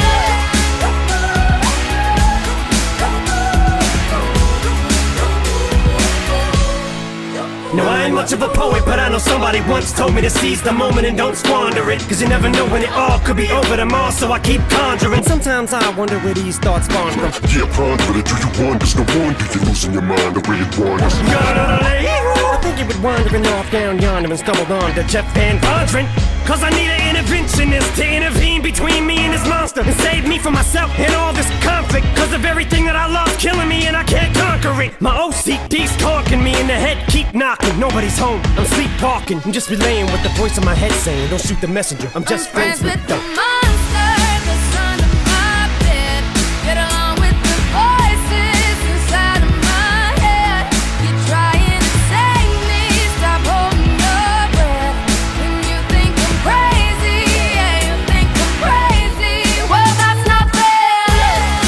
no, I ain't much of a poet, but I know somebody once told me to seize the moment and don't squander it. Cause you never know when it all could be over tomorrow, so I keep conjuring. Sometimes I wonder where these thoughts spawn from. Yeah, ponder it, do you wonder? No wonder you're losing your mind the way it wanders. I think you been wandering off down yonder and stumbled on to Jeff Van Vondren. Cause I need an interventionist to intervene between me and this monster and save me from myself and all this conflict. Cause of everything that I love's killing me and I can't conquer it. My O C D's talking me in the head, keep knocking. Nobody's home, I'm sleepwalking. I'm just relaying what the voice in my head saying. Don't shoot the messenger, I'm just I'm friends, friends with the, the monster that's under my bed. Get along with the voices inside of my head. You're trying to save me, stop holding your breath. And you think I'm crazy, yeah, you think I'm crazy. Well, that's not fair.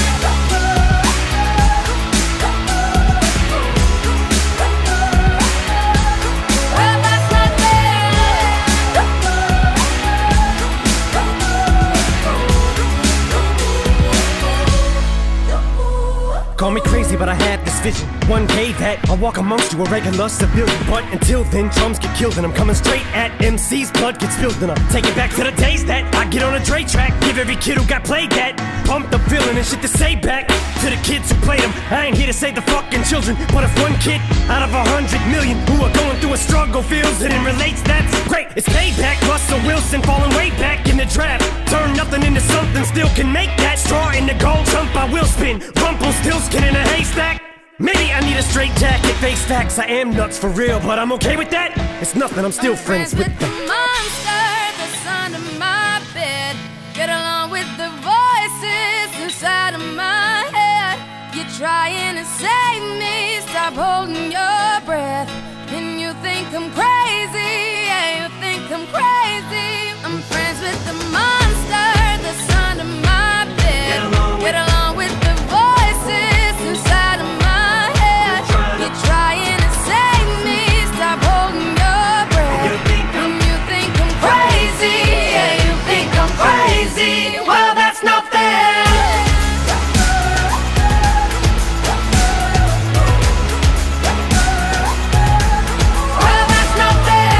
Well, that's not Call me crazy, but I had this vision. One day that I'll walk amongst you, a regular civilian. But until then, drums get killed and I'm coming straight at M C's. Blood gets spilled and I take it back to the days that I get on a Dre track. Give every kid who got played that pumped up feeling and shit to say back to the kids who played them. I ain't here to save the fucking children, but if one kid out of a hundred million who are going through a struggle feels it and relates, that's great. It's payback. Russell Wilson falling way back in the draft. Turn nothing into something, still can make that straw in the gold jump. I will spin. Rumpelstiltskin in a haystack. Maybe I need a straight jacket, face facts. I am nuts for real, but I'm okay with that. It's nothing, I'm still I'm friends, friends with with them. the monster that's under my bed. Get along with the voices inside of my head. You're trying to save me, stop holding your breath. And you think I'm crazy, yeah, you think I'm crazy. I'm friends with the monster that's under my bed. Get along with the voices inside of my head. You're trying to save me, stop holding your breath. And you think I'm crazy, yeah, you think I'm crazy. Well, that's not fair. Well, that's not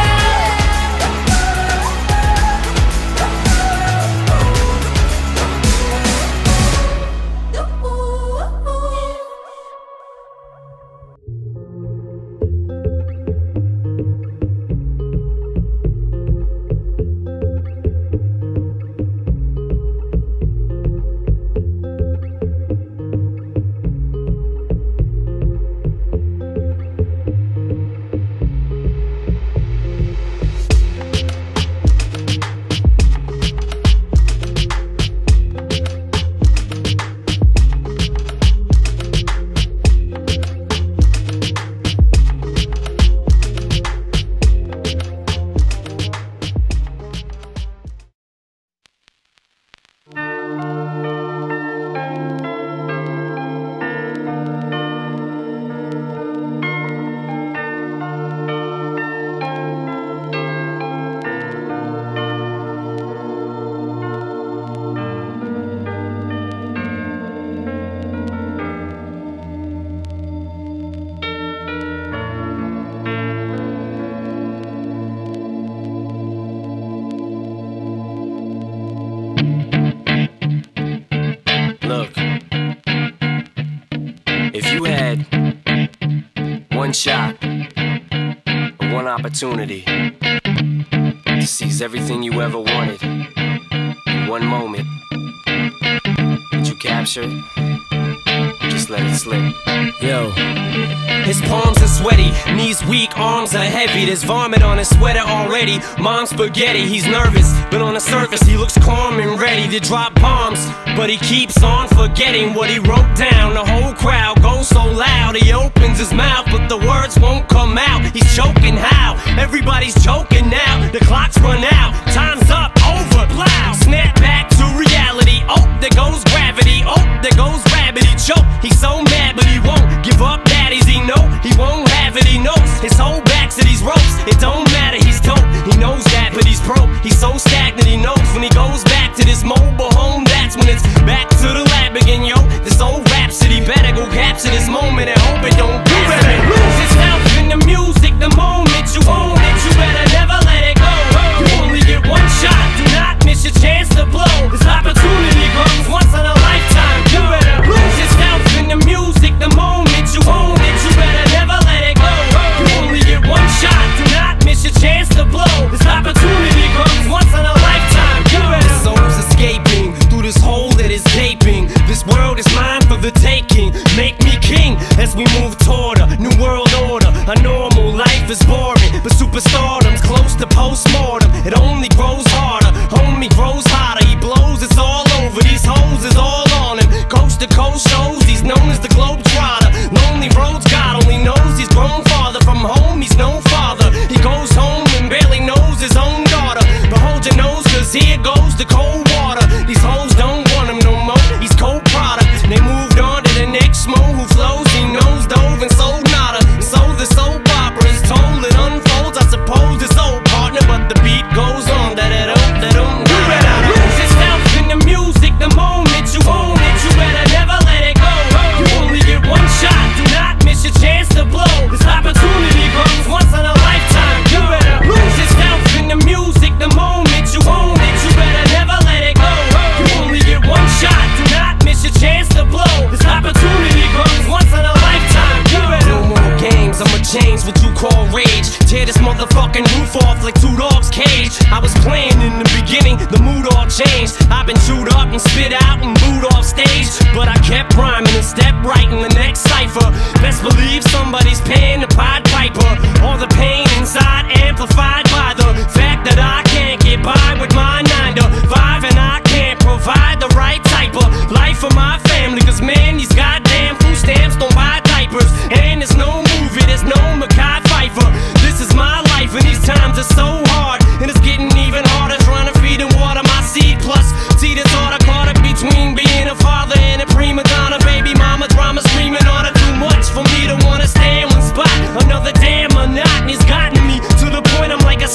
one shot, one opportunity to seize everything you ever wanted in one moment. Did you capture it? just let it slip. Yo. His palms are sweaty, knees weak, arms are heavy. There's vomit on his sweater already. Mom's spaghetti, he's nervous, but on the surface he looks calm and ready to drop bombs. But he keeps on forgetting what he wrote down. The whole crowd goes so loud, he opens his mouth, but the words won't come out. He's choking how? Everybody's joking now. The clock's run out, time's up, over, plow. Snap back to reality. Oh, there goes gravity. Oh, there goes rabbit. He choke. He's so mad, but he won't give up. Daddies, he know he won't have it. He knows his whole back to these ropes. It don't matter. He's dope. He knows that, but he's broke. He's so stagnant. He knows when he goes back to this mobile home. That's when it's back to the lab again, yo. This old rhapsody better go capture this moment and hope it don't do it. Lose itself in the music the moment you own it. You better never let it go. You only get one shot. Do not miss your chance to blow. This opportunity comes once in a lifetime. You better lose yourself in the music the moment you own it. You better never let it go. You only get one shot. Do not miss your chance to blow. This opportunity comes once in a lifetime. You better. The soul's escaping through this hole that is gaping. This world is mine for the taking. Make me king as we move toward a new world order. A normal life is boring, but superstardom's close to postmortem. It only grows harder, homie grows hotter. He blows, it's all over. These hoes is all on him. Coast to coast shows, he's known as the Globetrotter. Lonely roads, God only knows he's grown farther from home. He's no father. He goes home and barely knows his own daughter. But hold your nose, cause here goes the cold water. These hoes don't want him no more. He's cold product. They moved on to the next mo who flows. He knows dove and sold nada. So the soap opera is told, it unfolds. I suppose it's old partner, but the beat goes on. Da da da da da. You better lose yourself in the music the moment you own it. You better never let it go. You only get one shot. Do not miss your chance to blow. This opportunity comes once in a lifetime. You better lose yourself in the music the moment you own it. You better never let it go. You only get one shot. Do not miss your chance to blow. This opportunity comes once in a lifetime. You better. No more games. I'ma change what you call rage. Tear this motherfucking roof off like two dogs' cage. I was playing in the beginning, the mood all changed. I've been chewed up and spit out and booed off stage, but I kept rhyming and stepped right in the next cipher. Best believe somebody's paying the Pied Piper. All the pain inside amplified by the fact that I can't get by with my nine to five, and I can't provide the right type of life for my family. Cause man, these goddamn food stamps don't buy diapers, and there's no movie, there's no Mackay Pfeiffer. This is my life and these times are so hard, and it's getting even harder trying to feed and water my seed. Plus, see the thought I caught up between being a father and a prima donna. Baby mama drama screaming on her, too much for me to wanna stay in one spot. Another damn monotony's gotten me to the point I'm like a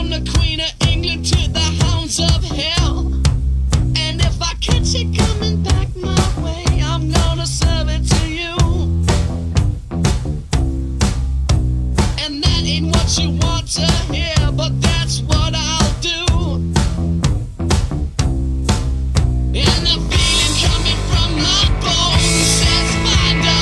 From the Queen of England to the hounds of hell. And if I catch it coming back my way, I'm gonna serve it to you. And that ain't what you want to hear, but that's what I'll do. And the feeling coming from my bones says find a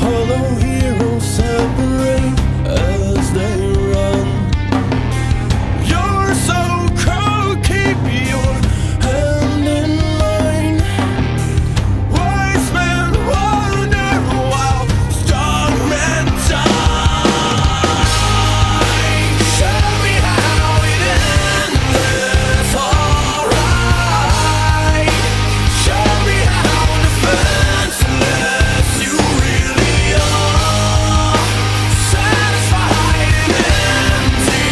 Hollow heroes separate as they run. You're so cold, keep your hand in mine. Wise men wander while strong men die. Show me how it ends, it's alright. Show me how defenseless you really are. Satisfied and empty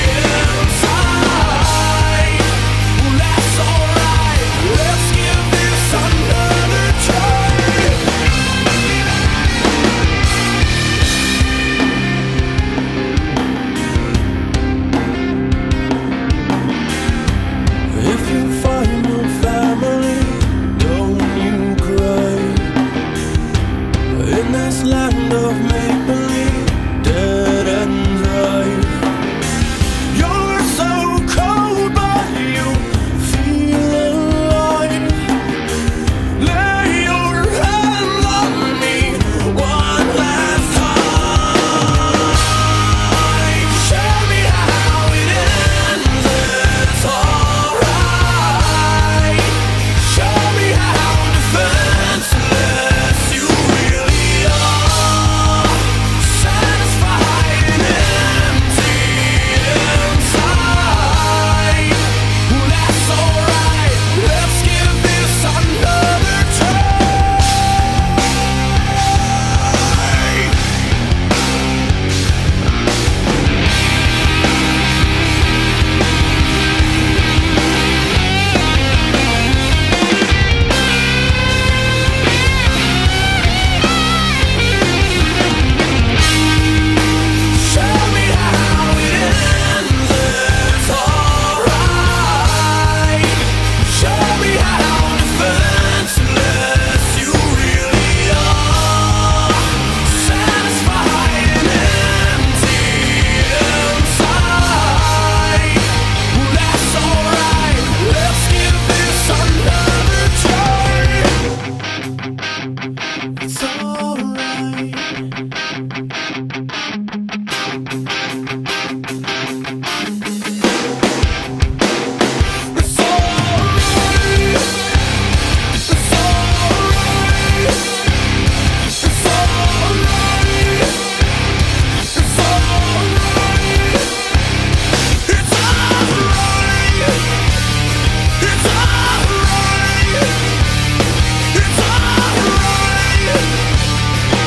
inside. Well, that's alright, let's give this another try. If you find your family, don't you cry. In this land of make-believe, dead and dry. You're so cold, but you feel alive. Lay your hand on me one last time. Show me how it ends, it's alright. Show me how defenseless you really are. Satisfied and empty inside. Well, that's alright, let's give this another try. Show me how it ends, it's alright. Show me how defenseless you really are. Satisfied and empty inside. Well, that's alright, let's give this another try. It's alright. It's alright. It's alright. It's alright. It's alright. It's alright. It's alright. It's alright.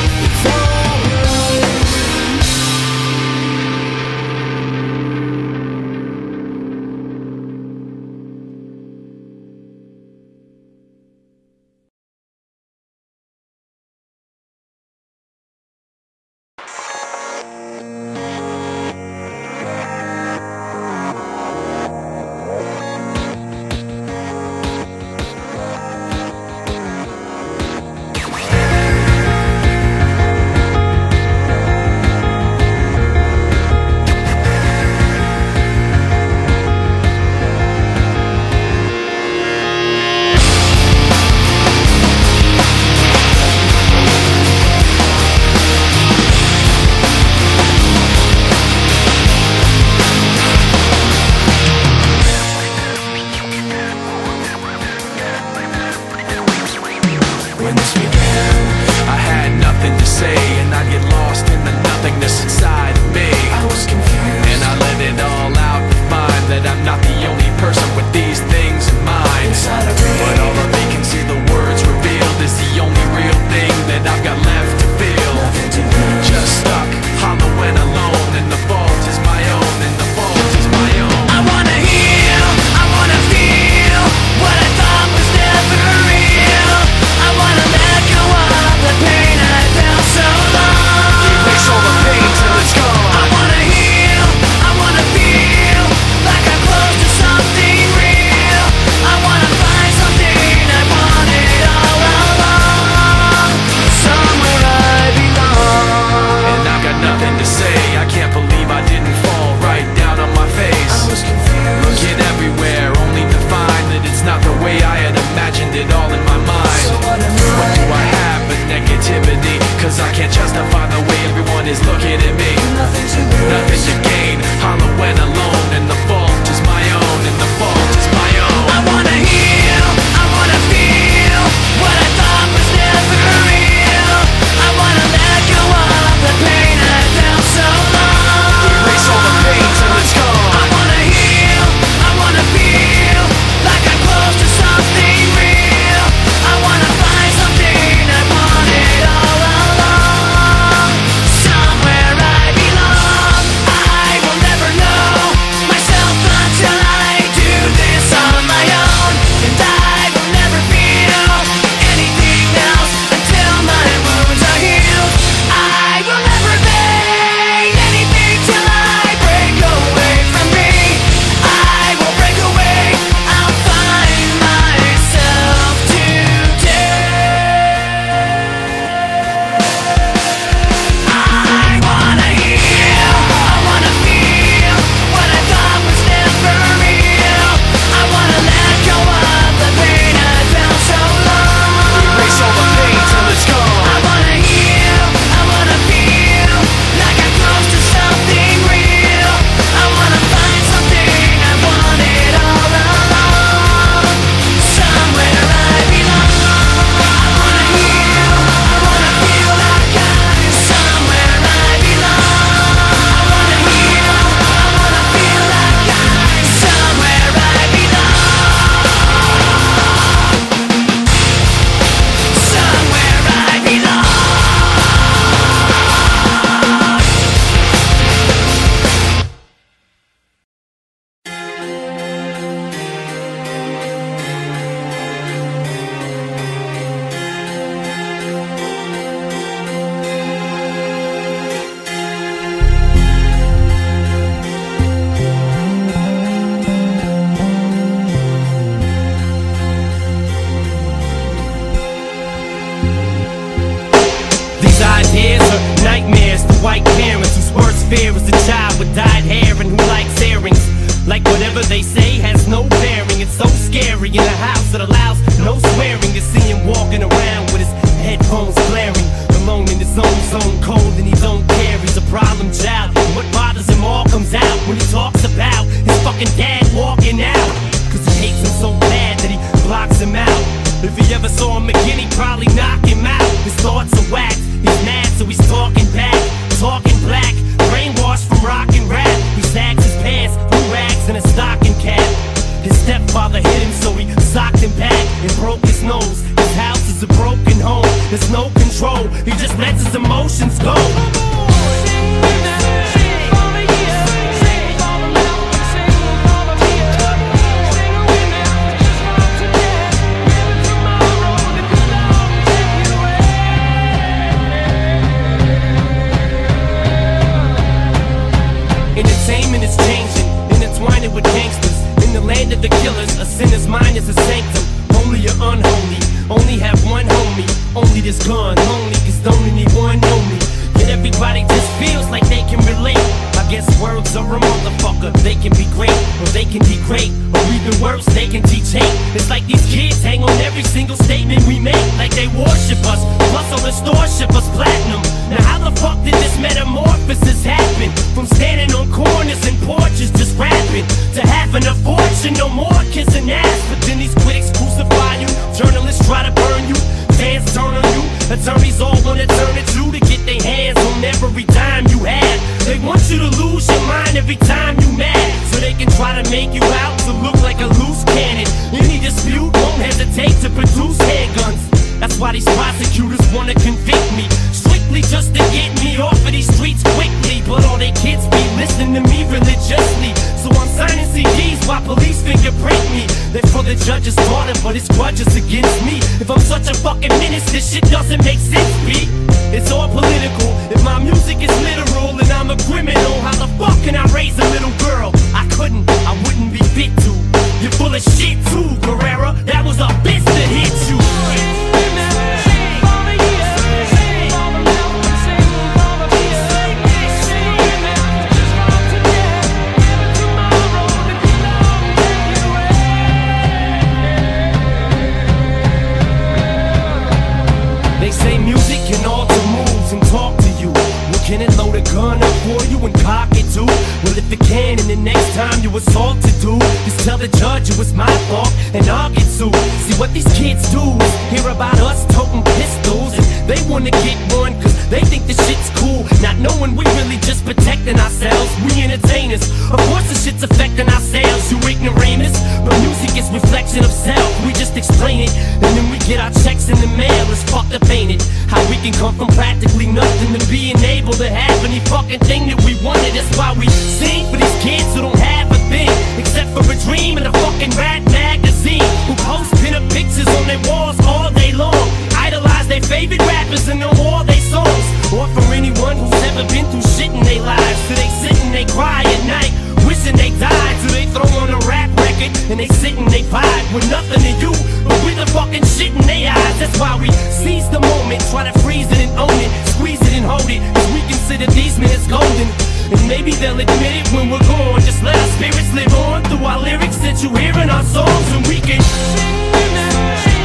can't justify the way everyone is looking at me. Nothing to lose, nothing to gain. Hollow and alone, and the fault is my own, and the fault is my own. I wanna heal, I wanna feel what I thought was never real. I wanna let go of the pain I felt so long. Erase all the pain till it's gone. I wanna heal, I wanna feel like I'm close to something real. I wanna find something I wanted all along. Somewhere I belong. I will never know myself until I do this on my own. And I will never feel anything else until my wounds are healed. I will never fade anything till I break away from me. I will break away, I'll find myself today. I wanna heal, I wanna feel what I thought was never real. I wanna let go of the pain I felt so long. Erase all the pain till it's gone. I wanna heal, I wanna feel like I'm close to something real. I wanna find something I wanted all along. Somewhere I belong. I wanna heal, I wanna feel like I'm somewhere I belong. I wanna heal, I wanna feel like I'm somewhere I belong. Somewhere I belong. These ideas are nightmares to white parents whose worst fear is a child with dyed hair and who likes earrings. Like whatever they say has no bearing. It's so scary in a house that allows no swearing. To see him walking around with his headphones blaring, alone in his own zone, cold and he don't care. He's a problem child, and what bothers him all comes out when he talks about his fucking dad walking out. Cause he hates him so bad that he blocks him out. If he ever saw him again, he'd probably knock him out. His thoughts are whacked, he's mad so he's talking back, talking black, brainwashed from rock and rap. He sags his pants, blue rags and a stocking cap. His stepfather hit him so he socked him back and broke his nose. His house is a broken home, there's no control, he just lets his emotions go. Entertainment is changing, intertwining with gangsters. In the land of the killers, a sinner's mind is a sanctum. Holy or unholy, only have one homie. Only this gun, lonely, cause don't anyone know me. Yet everybody just feels like they can relate. I guess words are a motherfucker. They can be great, or they can degrade, or even worse, they can teach hate. It's like these kids hang on every single statement we make, like they worship us, plus all the stores ship us platinum. Now how the fuck did this metamorphosis happen? From standing on corners and porches just rapping, to having a fortune, no more kissing ass. But then these critics crucify you, journalists try to burn you, fans turn on you, attorneys all wanna turn it you to get their hands on every dime you have. They want you to lose your mind every time you mad, so they can try to make you out to look like a loose cannon. Any dispute won't hesitate to produce handguns. That's why these prosecutors wanna convict me, strictly just to get me off of these streets quickly. But all they kids be listening to me religiously, so I'm signing C Ds while police fingerprint me. They're for the judge's daughter, but it's grudges against me. If I'm such a fucking menace, this shit doesn't make sense, B. It's all political. If my music is literal and I'm a criminal, how the fuck can I raise a little girl? I couldn't, I wouldn't be fit to. You're full of shit too, Guerrera. That was a bitch that hit you. They say music can assault to do. Just tell the judge it was my fault and I'll get sued. See what these kids do is hear about us toting pistols, and they wanna get one cause they think the shit's cool, not knowing we really just protecting ourselves. We entertainers, of course the shit's affecting our sales. You ignoramus, but music is reflection of self. We just explain it, and then we get our checks in the mail. It's fucked up, ain't it? How we can come from practically nothing to being able to have any fucking thing that we wanted. That's why we sing for these kids who don't have a thing except for a dream and a fucking rat magazine, who post pin-up pictures on their walls all day long, idolize their favorite rappers and know all their songs. Or for anyone who's ever been through shit in their lives, so they sit and they cry at night wishing they died. So they throw on a rap record and they sit and they vibe with nothing to you but with the fucking shit in their eyes. That's why we seize the moment, try to freeze it and own it, squeeze it and hold it, cause we consider these minutes golden. And maybe they'll admit it when we're gone. Just let our spirits live on through our lyrics that you hear in our songs, and we can sing with them.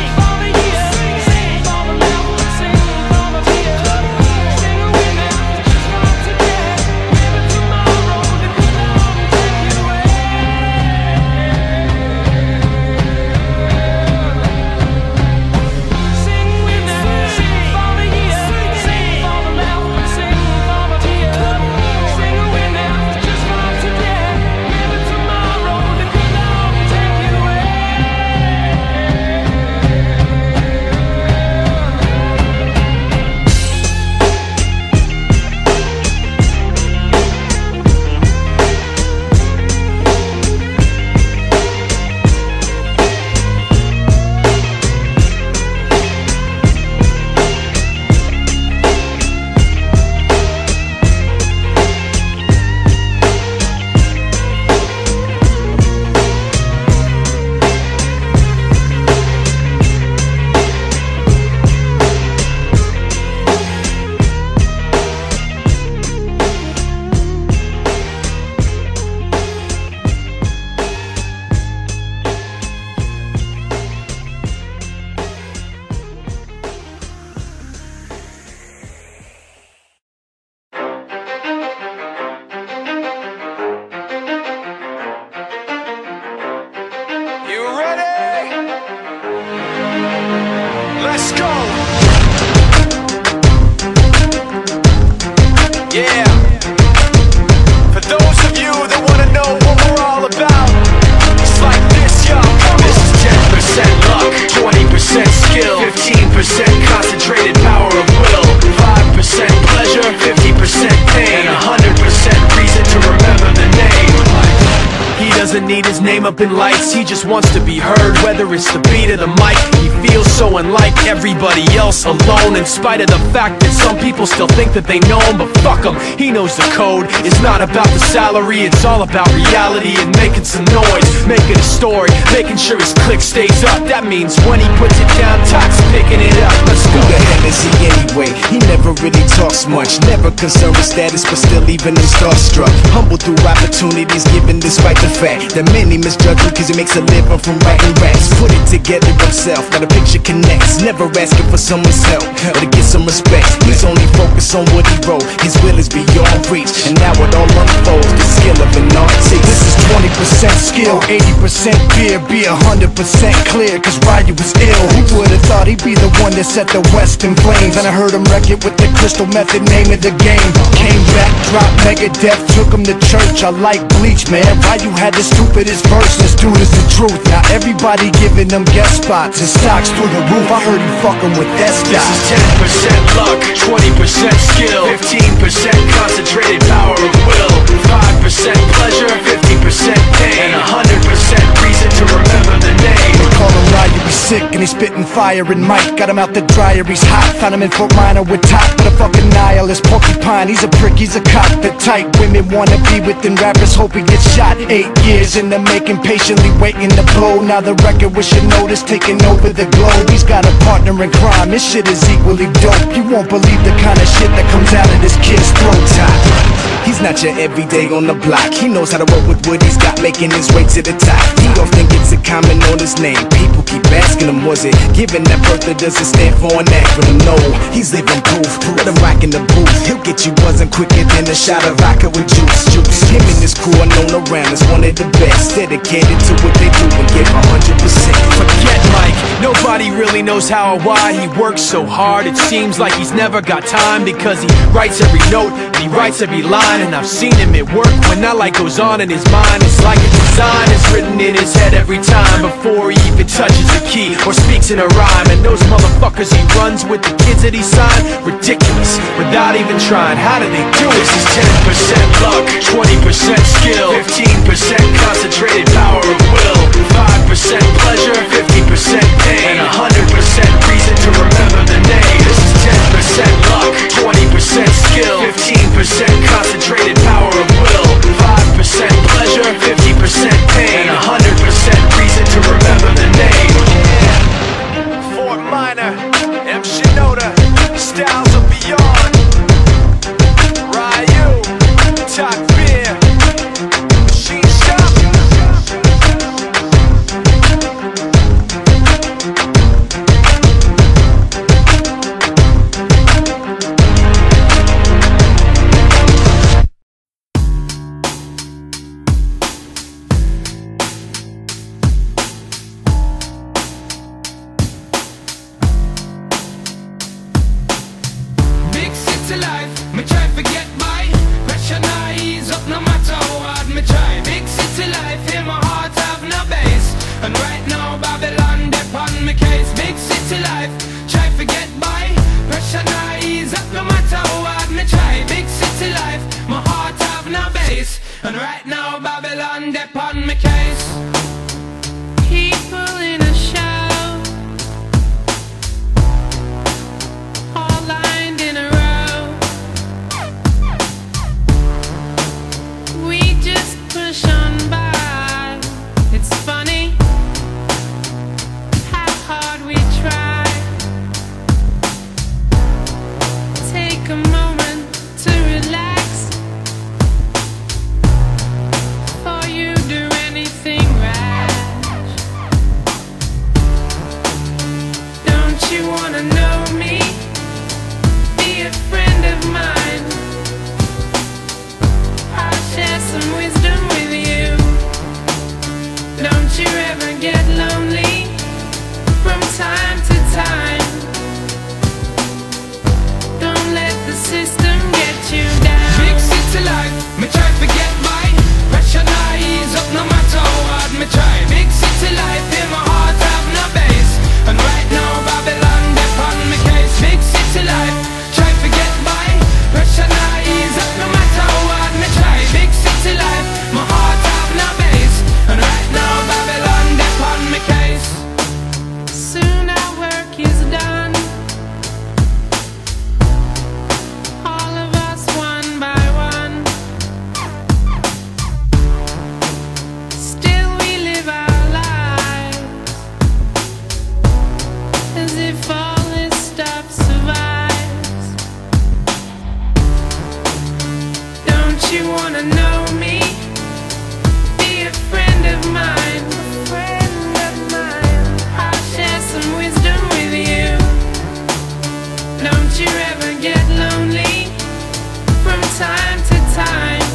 Up in lights, he just wants to be heard, whether it's the beat of the mic. He feels so unlike everybody else, alone, in spite of the fact that some people still think that they know him. But fuck him, he knows the code. It's not about the salary, it's all about reality and making some noise, making a story, making sure his click stays up. That means when he puts it down, Tox picking it up. Let's go. Who the hell is he anyway? He never really talks much, never concerned with status, but still even him starstruck. Humble through opportunities given despite the fact that many misjudge him cause he makes a living from writing raps. Put it together himself, got a picture connects, never asking for someone's help or to get some respect. He's only focused on what he wrote, his will is beyond reach, and now it all unfolds, the skill of an artist. This is twenty percent skill, eighty percent fear, be one hundred percent clear, cause Ryu was ill. Who would've thought he'd be the one that set the West in flames? And I heard him wreck it with the Crystal Method, name of the game. Came back, dropped Megadeth, took him to church. I like Bleach, man. Ryu had the stupidest verse, this dude is the truth. Now everybody giving them guest spots and stocks through the roof. I heard he fucking with that stock. This is ten percent luck, twenty percent skill, fifteen percent concentrated power of will, five percent pleasure, fifty percent pain, and one hundred percent reason to remember the name. They call him Ryu, he's sick and he's spitting fire. And Mike got him out the dryer, he's hot. Found him in Fort Minor with top, but a fucking nihilist porcupine. He's a prick, he's a cop. The type women wanna be within rappers, hope he gets shot. Eight years in the making, patiently waiting to blow. Now the record with your notice taking over the globe. He's got a partner in crime, this shit is equally dope. You won't believe the kind of shit that comes out of this kid's throat. Top. He's not your everyday on the block. He knows how to work with what he's got, making his way to the top. He often gets a comment on his name. People keep asking him, was it given that birth that doesn't stand for an acronym? No, he's living proof. Let him rock in the booth. He'll get you buzzing quicker than a shot of vodka with juice, juice. Him and his crew are known around as one of the best, dedicated to what they do and give a hundred percent. Forget Mike, nobody really knows how or why he works so hard. It seems like he's never got time, because he writes every note and he writes every line. And I've seen him at work when that light goes on in his mind. It's like a design is written in his head every time, before he even touches a key or speaks in a rhyme. And those motherfuckers he runs with, the kids that he signed, ridiculous, without even trying. How do they do it? This is ten percent luck, twenty percent skill, fifteen percent concentrated power of will, five percent pleasure, fifty percent pain, and one hundred percent reason to remember the name. This is ten percent luck, twenty percent skill, fifteen percent concentrated power of will, five percent pleasure, fifty percent pain, and one hundred percent reason to remember the name. Yeah. Fort Minor, M. Shinoda, Styles of Beyond, Ryu, Talk Beer, Machine Shop. Big city life, me try forget my pressure now ease up no matter how hard me try. Big city life, in my heart have no base, and right now Babylon dip on me case. Big city life, try forget my pressure now ease up no matter how hard me try. Big city life, my heart have no base, and right now Babylon dip on me case. People in a show, all lined in a row. We just push on by. It's funny how hard we try. Take a moment to relax before you do anything rash. Don't you wanna know me? Be a friend of mine. I'll share some wisdom with you. Don't you ever get lonely from time to time. Don't let the system get you down. Big city life, me try forget my pressure now ease up no matter how hard me try. Big city life, in my heart have no base, and right now Babylon dip on me case. Big city life, try forget my pressure now ease up no matter how hard me try. Big city life, my heart have no base, and right now Babylon dip on me case. Soon our work is done, all of us one by one. Still we live our lives as if all this stuff survives. Don't you wanna know me? Be a friend of mine. Friend of mine. I'll share some wisdom with you. Don't you ever get lonely from time to time.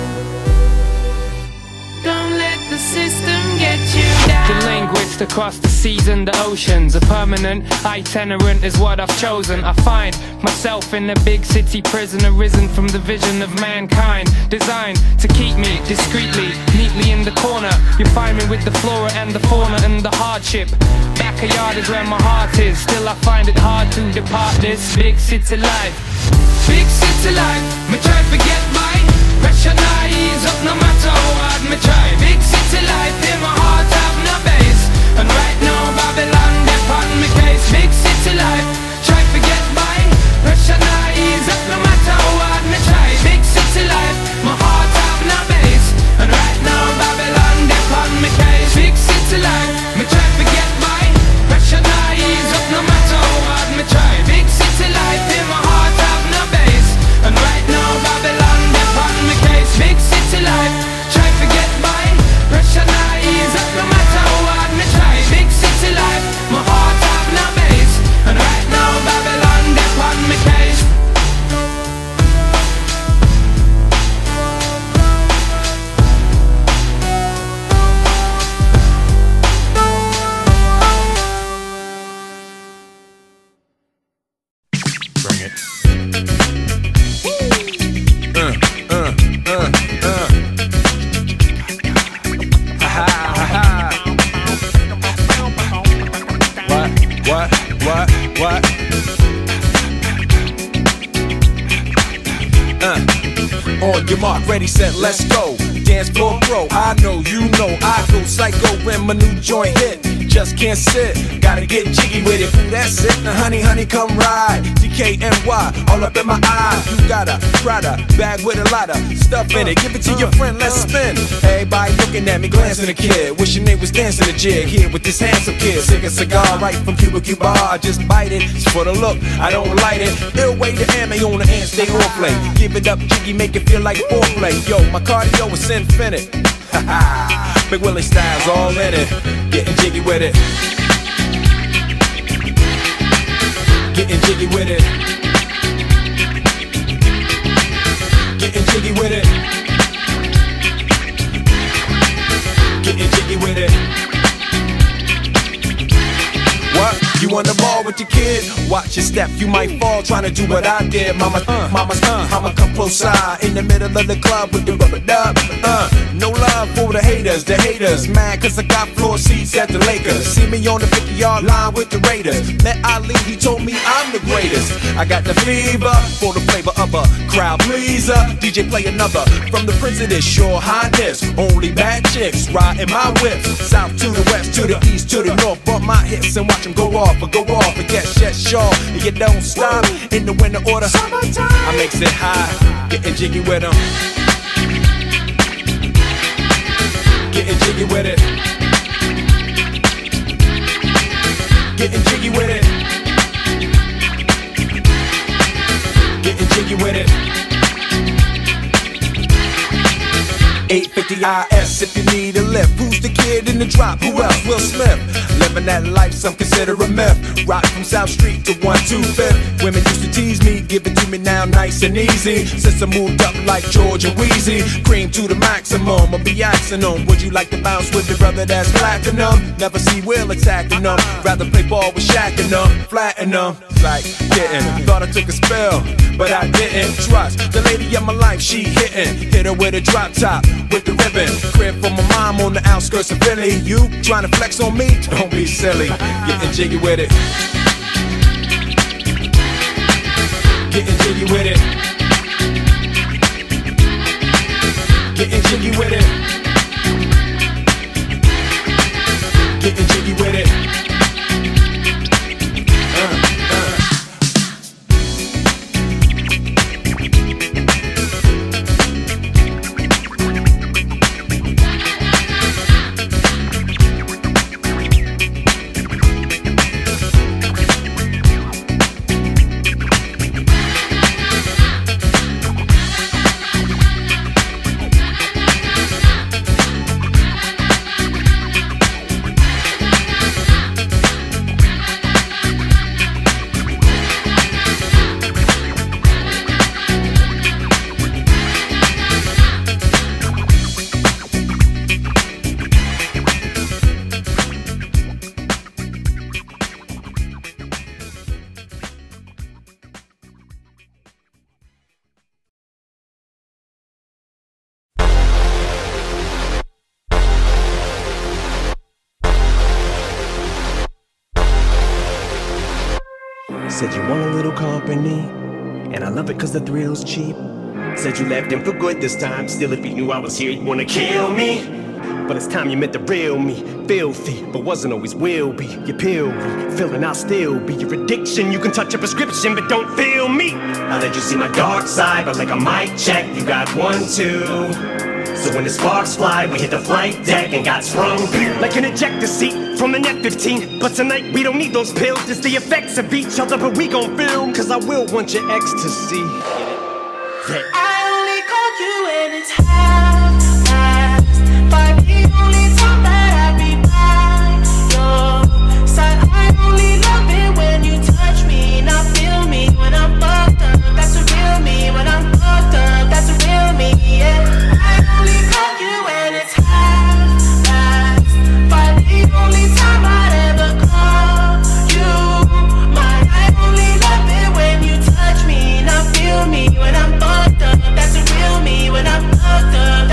Don't let the system get you down. The linguist across the seas and the oceans, a permanent itinerant is what I've chosen. I find myself in a big city prison, arisen from the vision of mankind, designed to keep me discreetly, neatly in the corner. You find me with the flora and the fauna and the hardship. Backyard is where my heart is, still I find it hard to depart this big city life. Big city life, me try forget my pressure now ease up no matter how hard me try. Big city life, in my heart have no base, and right now Babylon dip on me case. Big city life, try forget my pressure now ease up no matter how hard me try. Big city life, my heart have no base, and right now Babylon dip on me case. Big city life, me try forget my pressure now ease up no matter how hard me try. Big city life, in my heart have no base, and right now Babylon dip Uh, on your mark, ready, set, let's go. Dance floor bro, I know, you know, I go psycho when my new joint hit. Just can't sit, gotta get jiggy with it. Ooh, that's it, now honey, honey, come ride. D K N Y, all up in my eyes. You got a Prada bag with a lot of stuff in it. Give it to your friend, let's spin. Everybody looking at me, glancing a kid. Wishing they was dancing a jig here with this handsome kid. Sick a cigar right from Cuba Cuba. I just bite it, it's for the look, I don't light it. Ill way to ammo on the hand, stay on play. Give it up, jiggy, make it feel like foreplay. Yo, my cardio is infinite. Big Willie style's all in it. Getting jiggy with it. Getting jiggy with it. Getting jiggy with it. Getting jiggy with it. What? You on the ball with your kid? Watch your step, you might fall trying to do what I did. Mama, uh, mama, uh, mama, come close side in the middle of the club with the rubber dub. Uh, no love for the haters, the haters mad cause I got floor seats at the Lakers. See me on the fifty yard line with the Raiders. Met Ali, he told me I'm the greatest. I got the fever for the flavor of a crowd pleaser. D J play another from the Prince of this Your Highness. Only bad chicks riding my whip. South to the west, to the east, to the north. Bump my hips and watch them go off. But go off and get shit sure. And you don't stop in the winter order. I makes it high, getting jiggy with them. Getting jiggy with it. Getting jiggy with it. Getting jiggy with it. eight fifty I S if you need a lift. Who's the kid in the drop? Who else? Will Smith. Living that life some consider a myth. Rock from South Street to one two fifth. Women used to tease me, give it to me now nice and easy. Since I moved up like George and Wheezy, cream to the maximum. I'll be asking them, would you like to bounce with the brother that's platinum? Never see Will attacking them. Rather play ball with Shaq and them, flatten them. Like getting, thought I took a spell, but I didn't. Trust the lady of my life, she hitting. Hit her with a drop top, with the ribbon. Crib for my mom on the outskirts of Philly. You trying to flex on me? Don't be silly. Getting jiggy with it. Getting jiggy with it. Getting jiggy with it. Getting jiggy with it. Uh. Said you want a little company, and I love it cause the thrill's cheap. Said you left him for good this time. Still, if you knew I was here, you'd wanna kill me. But it's time you met the real me. Filthy, but wasn't always will be. Your pill be, feeling I'll still be your addiction. You can touch a prescription, but don't feel me. I let you see my dark side, but like a mic check, you got one, two. So when the sparks fly, we hit the flight deck and got sprung like an ejector seat from an F fifteen. But tonight we don't need those pills, just the effects of each other. But we gon' film, cause I will want your ecstasy. Yeah. I only called you when it's half-past, but the only time that I be by your side. I only love it when you touch me, not feel me when I'm fucked up. That's a real me. When I'm fucked up, that's a real me, yeah. When I'm fucked up, that's a real me. When I'm fucked up.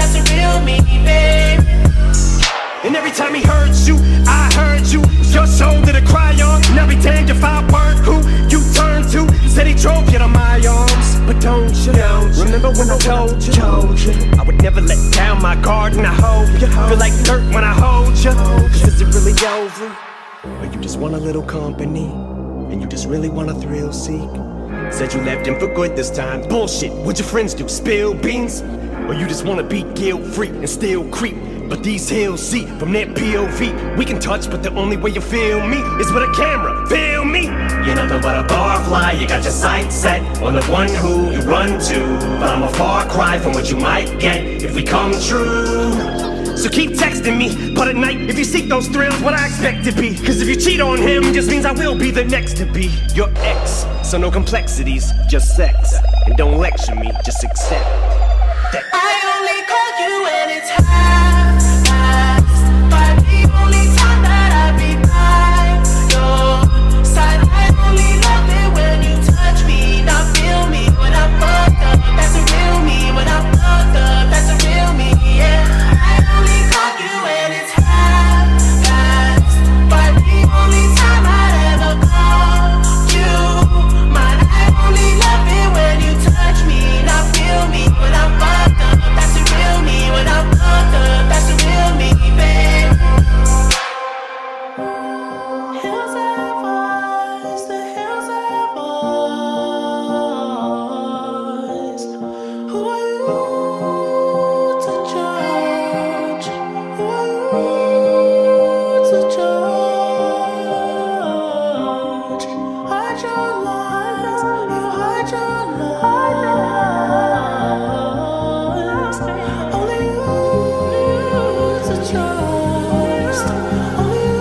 Remember when I told you, told you I would never let down my guard and I hold you. Feel like dirt when I hold you. Cause is it really over? Or you just want a little company? And you just really want a thrill seek? Said you left him for good this time. Bullshit, what'd your friends do? Spill beans? Or you just wanna be guilt-free and still creep? But these hills see from their P O V. We can touch, but the only way you feel me is with a camera. Feel me? You're nothing but a barfly. You got your sights set on the one who you run to. But I'm a far cry from what you might get if we come true. So keep texting me, but at night, if you seek those thrills, what I expect to be. Cause if you cheat on him, just means I will be the next to be your ex. So no complexities, just sex. And don't lecture me, just accept that. I only call you when it's half past five. The only time that I be by your side. I only love it when you touch me, not feel me when I'm fucked up. That's a real me when I'm fucked up. That's a real me, yeah. I only call you when it's half past five. The only time I'd ever call you mine. I only love it when you touch me, not feel me when I'm fucked up. That's the real me when I'm fucked up. That's the real me, babe. Hills have eyes, the hills have eyes. Who are you to judge? Who are you to judge? Hide your lies, you hide your lies. Only you to trust. Only you.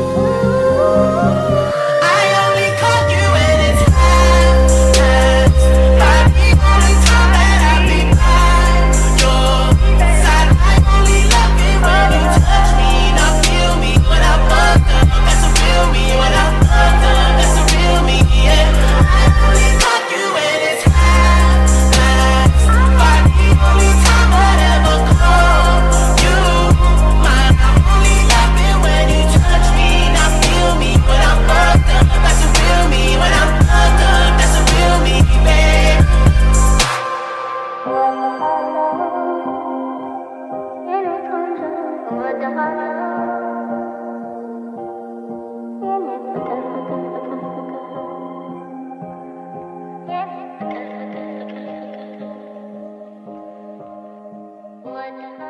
I only call you when it's half past five. The only time that I be by your side. I only love it when you touch me, not feel me when I'm fucked up. That's a real me when I'm fucked up. That's a real me, yeah. I only call you when it's half past five. The only time I'd ever call you mine. I only love it when you touch me, not feel me when I'm fucked up. That's a real me when I'm fucked up. That's a real me, babe. What